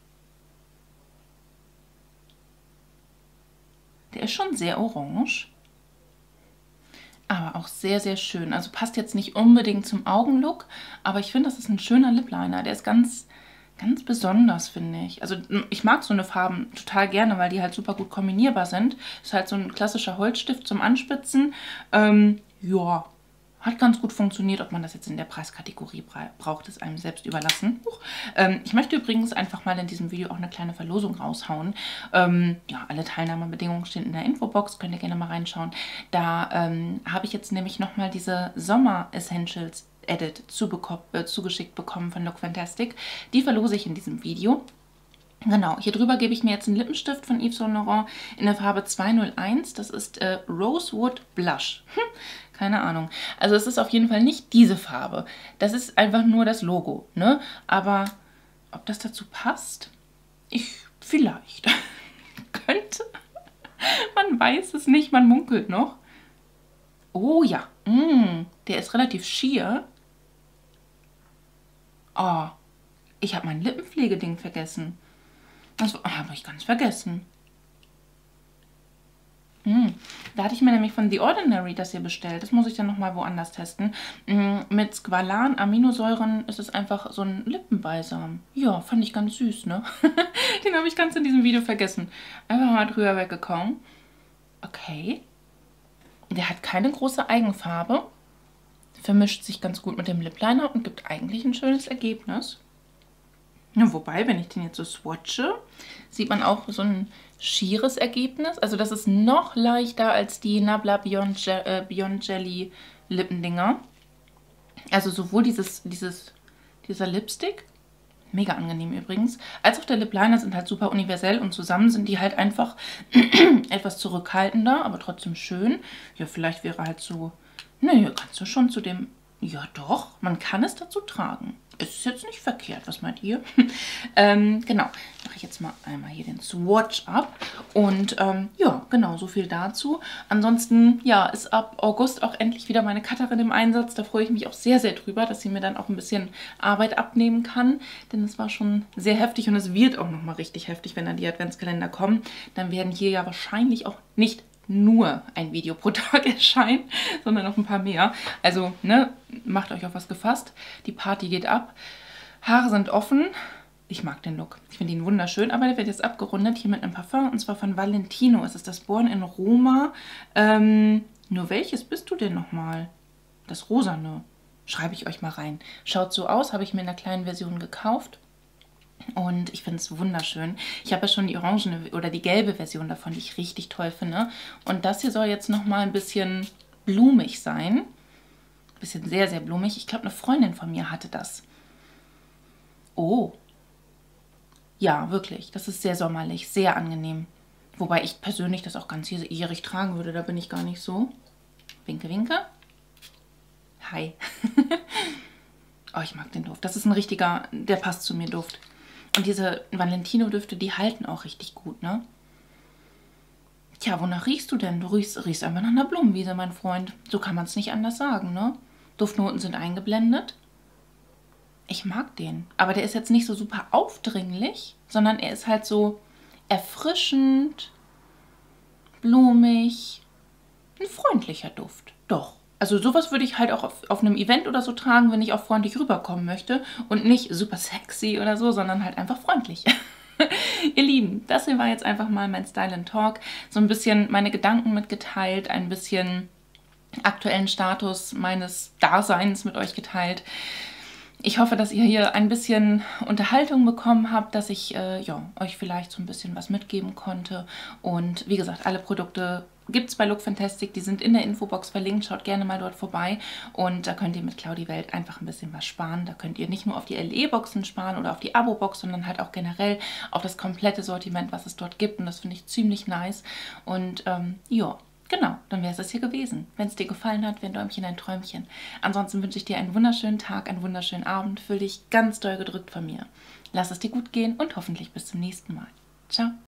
Der ist schon sehr orange, aber auch sehr, sehr schön. Also passt jetzt nicht unbedingt zum Augenlook, aber ich finde, das ist ein schöner Lip Liner. Der ist ganz... Ganz besonders, finde ich. Also ich mag so eine Farben total gerne, weil die halt super gut kombinierbar sind. Ist halt so ein klassischer Holzstift zum Anspitzen. Ähm, ja, hat ganz gut funktioniert. Ob man das jetzt in der Preiskategorie braucht, ist einem selbst überlassen. Ähm, ich möchte übrigens einfach mal in diesem Video auch eine kleine Verlosung raushauen. Ähm, ja, alle Teilnahmebedingungen stehen in der Infobox. Könnt ihr gerne mal reinschauen. Da ähm, habe ich jetzt nämlich nochmal diese Sommer Essentials Edit äh, zugeschickt bekommen von Look Fantastic. Die verlose ich in diesem Video. Genau, hier drüber gebe ich mir jetzt einen Lippenstift von Yves Saint Laurent in der Farbe zweihunderteins. Das ist äh, Rosewood Blush. Hm, keine Ahnung. Also es ist auf jeden Fall nicht diese Farbe. Das ist einfach nur das Logo, ne? Aber ob das dazu passt? Ich, vielleicht. Könnte. Man weiß es nicht, man munkelt noch. Oh ja, mm, der ist relativ schier. Oh, ich habe mein Lippenpflegeding vergessen. Das habe ich ganz vergessen. Mm, da hatte ich mir nämlich von The Ordinary das hier bestellt. Das muss ich dann nochmal woanders testen. Mm, mit Squalan, Aminosäuren ist es einfach so ein Lippenbalsam. Ja, fand ich ganz süß, ne? Den habe ich ganz in diesem Video vergessen. Einfach mal drüber weggekommen. Okay. Der hat keine große Eigenfarbe. Vermischt sich ganz gut mit dem Lip Liner und gibt eigentlich ein schönes Ergebnis. Ja, wobei, wenn ich den jetzt so swatche, sieht man auch so ein schieres Ergebnis. Also das ist noch leichter als die Nabla Beyond, Je äh, Beyond Jelly Lippendinger. Also sowohl dieses, dieses, dieser Lipstick, mega angenehm übrigens, als auch der Lip Liner sind halt super universell und zusammen sind die halt einfach etwas zurückhaltender, aber trotzdem schön. Ja, vielleicht wäre halt so, naja, kannst du schon zu dem, ja doch, man kann es dazu tragen. Es ist jetzt nicht verkehrt, was meint ihr? ähm, genau, mache ich jetzt mal einmal hier den Swatch ab. Und ähm, ja, genau, so viel dazu. Ansonsten, ja, ist ab August auch endlich wieder meine Cutterin im Einsatz. Da freue ich mich auch sehr, sehr drüber, dass sie mir dann auch ein bisschen Arbeit abnehmen kann. Denn es war schon sehr heftig und es wird auch nochmal richtig heftig, wenn dann die Adventskalender kommen. Dann werden hier ja wahrscheinlich auch nicht nur ein Video pro Tag erscheint, sondern noch ein paar mehr. Also, ne, macht euch auf was gefasst. Die Party geht ab. Haare sind offen. Ich mag den Look. Ich finde ihn wunderschön, aber der wird jetzt abgerundet hier mit einem Parfum und zwar von Valentino. Es ist das Born in Roma. Ähm, nur welches bist du denn nochmal? Das Rosane. Schreibe ich euch mal rein. Schaut so aus, habe ich mir in einer kleinen Version gekauft. Und ich finde es wunderschön. Ich habe ja schon die orangene oder die gelbe Version davon, die ich richtig toll finde. Und das hier soll jetzt nochmal ein bisschen blumig sein. Ein bisschen sehr, sehr blumig. Ich glaube, eine Freundin von mir hatte das. Oh. Ja, wirklich. Das ist sehr sommerlich, sehr angenehm. Wobei ich persönlich das auch ganz jährig tragen würde. Da bin ich gar nicht so. Winke, winke. Hi. Oh, ich mag den Duft. Das ist ein richtiger, der passt zu mir Duft. Und diese Valentino-Düfte, die halten auch richtig gut, ne? Tja, wonach riechst du denn? Du riechst, riechst einfach nach einer Blumenwiese, mein Freund. So kann man es nicht anders sagen, ne? Duftnoten sind eingeblendet. Ich mag den. Aber der ist jetzt nicht so super aufdringlich, sondern er ist halt so erfrischend, blumig, ein freundlicher Duft. Doch. Also sowas würde ich halt auch auf, auf einem Event oder so tragen, wenn ich auch freundlich rüberkommen möchte. Und nicht super sexy oder so, sondern halt einfach freundlich. Ihr Lieben, das hier war jetzt einfach mal mein Style and Talk. So ein bisschen meine Gedanken mitgeteilt, ein bisschen aktuellen Status meines Daseins mit euch geteilt. Ich hoffe, dass ihr hier ein bisschen Unterhaltung bekommen habt, dass ich äh, ja, euch vielleicht so ein bisschen was mitgeben konnte. Und wie gesagt, alle Produkte gibt es bei Lookfantastic, die sind in der Infobox verlinkt, schaut gerne mal dort vorbei und da könnt ihr mit Claudi Welt einfach ein bisschen was sparen. Da könnt ihr nicht nur auf die L E-Boxen sparen oder auf die Abo-Box, sondern halt auch generell auf das komplette Sortiment, was es dort gibt und das finde ich ziemlich nice und ähm, ja. Genau, dann wäre es das hier gewesen. Wenn es dir gefallen hat, wäre ein Däumchen ein Träumchen. Ansonsten wünsche ich dir einen wunderschönen Tag, einen wunderschönen Abend. Fühl dich ganz doll gedrückt von mir. Lass es dir gut gehen und hoffentlich bis zum nächsten Mal. Ciao.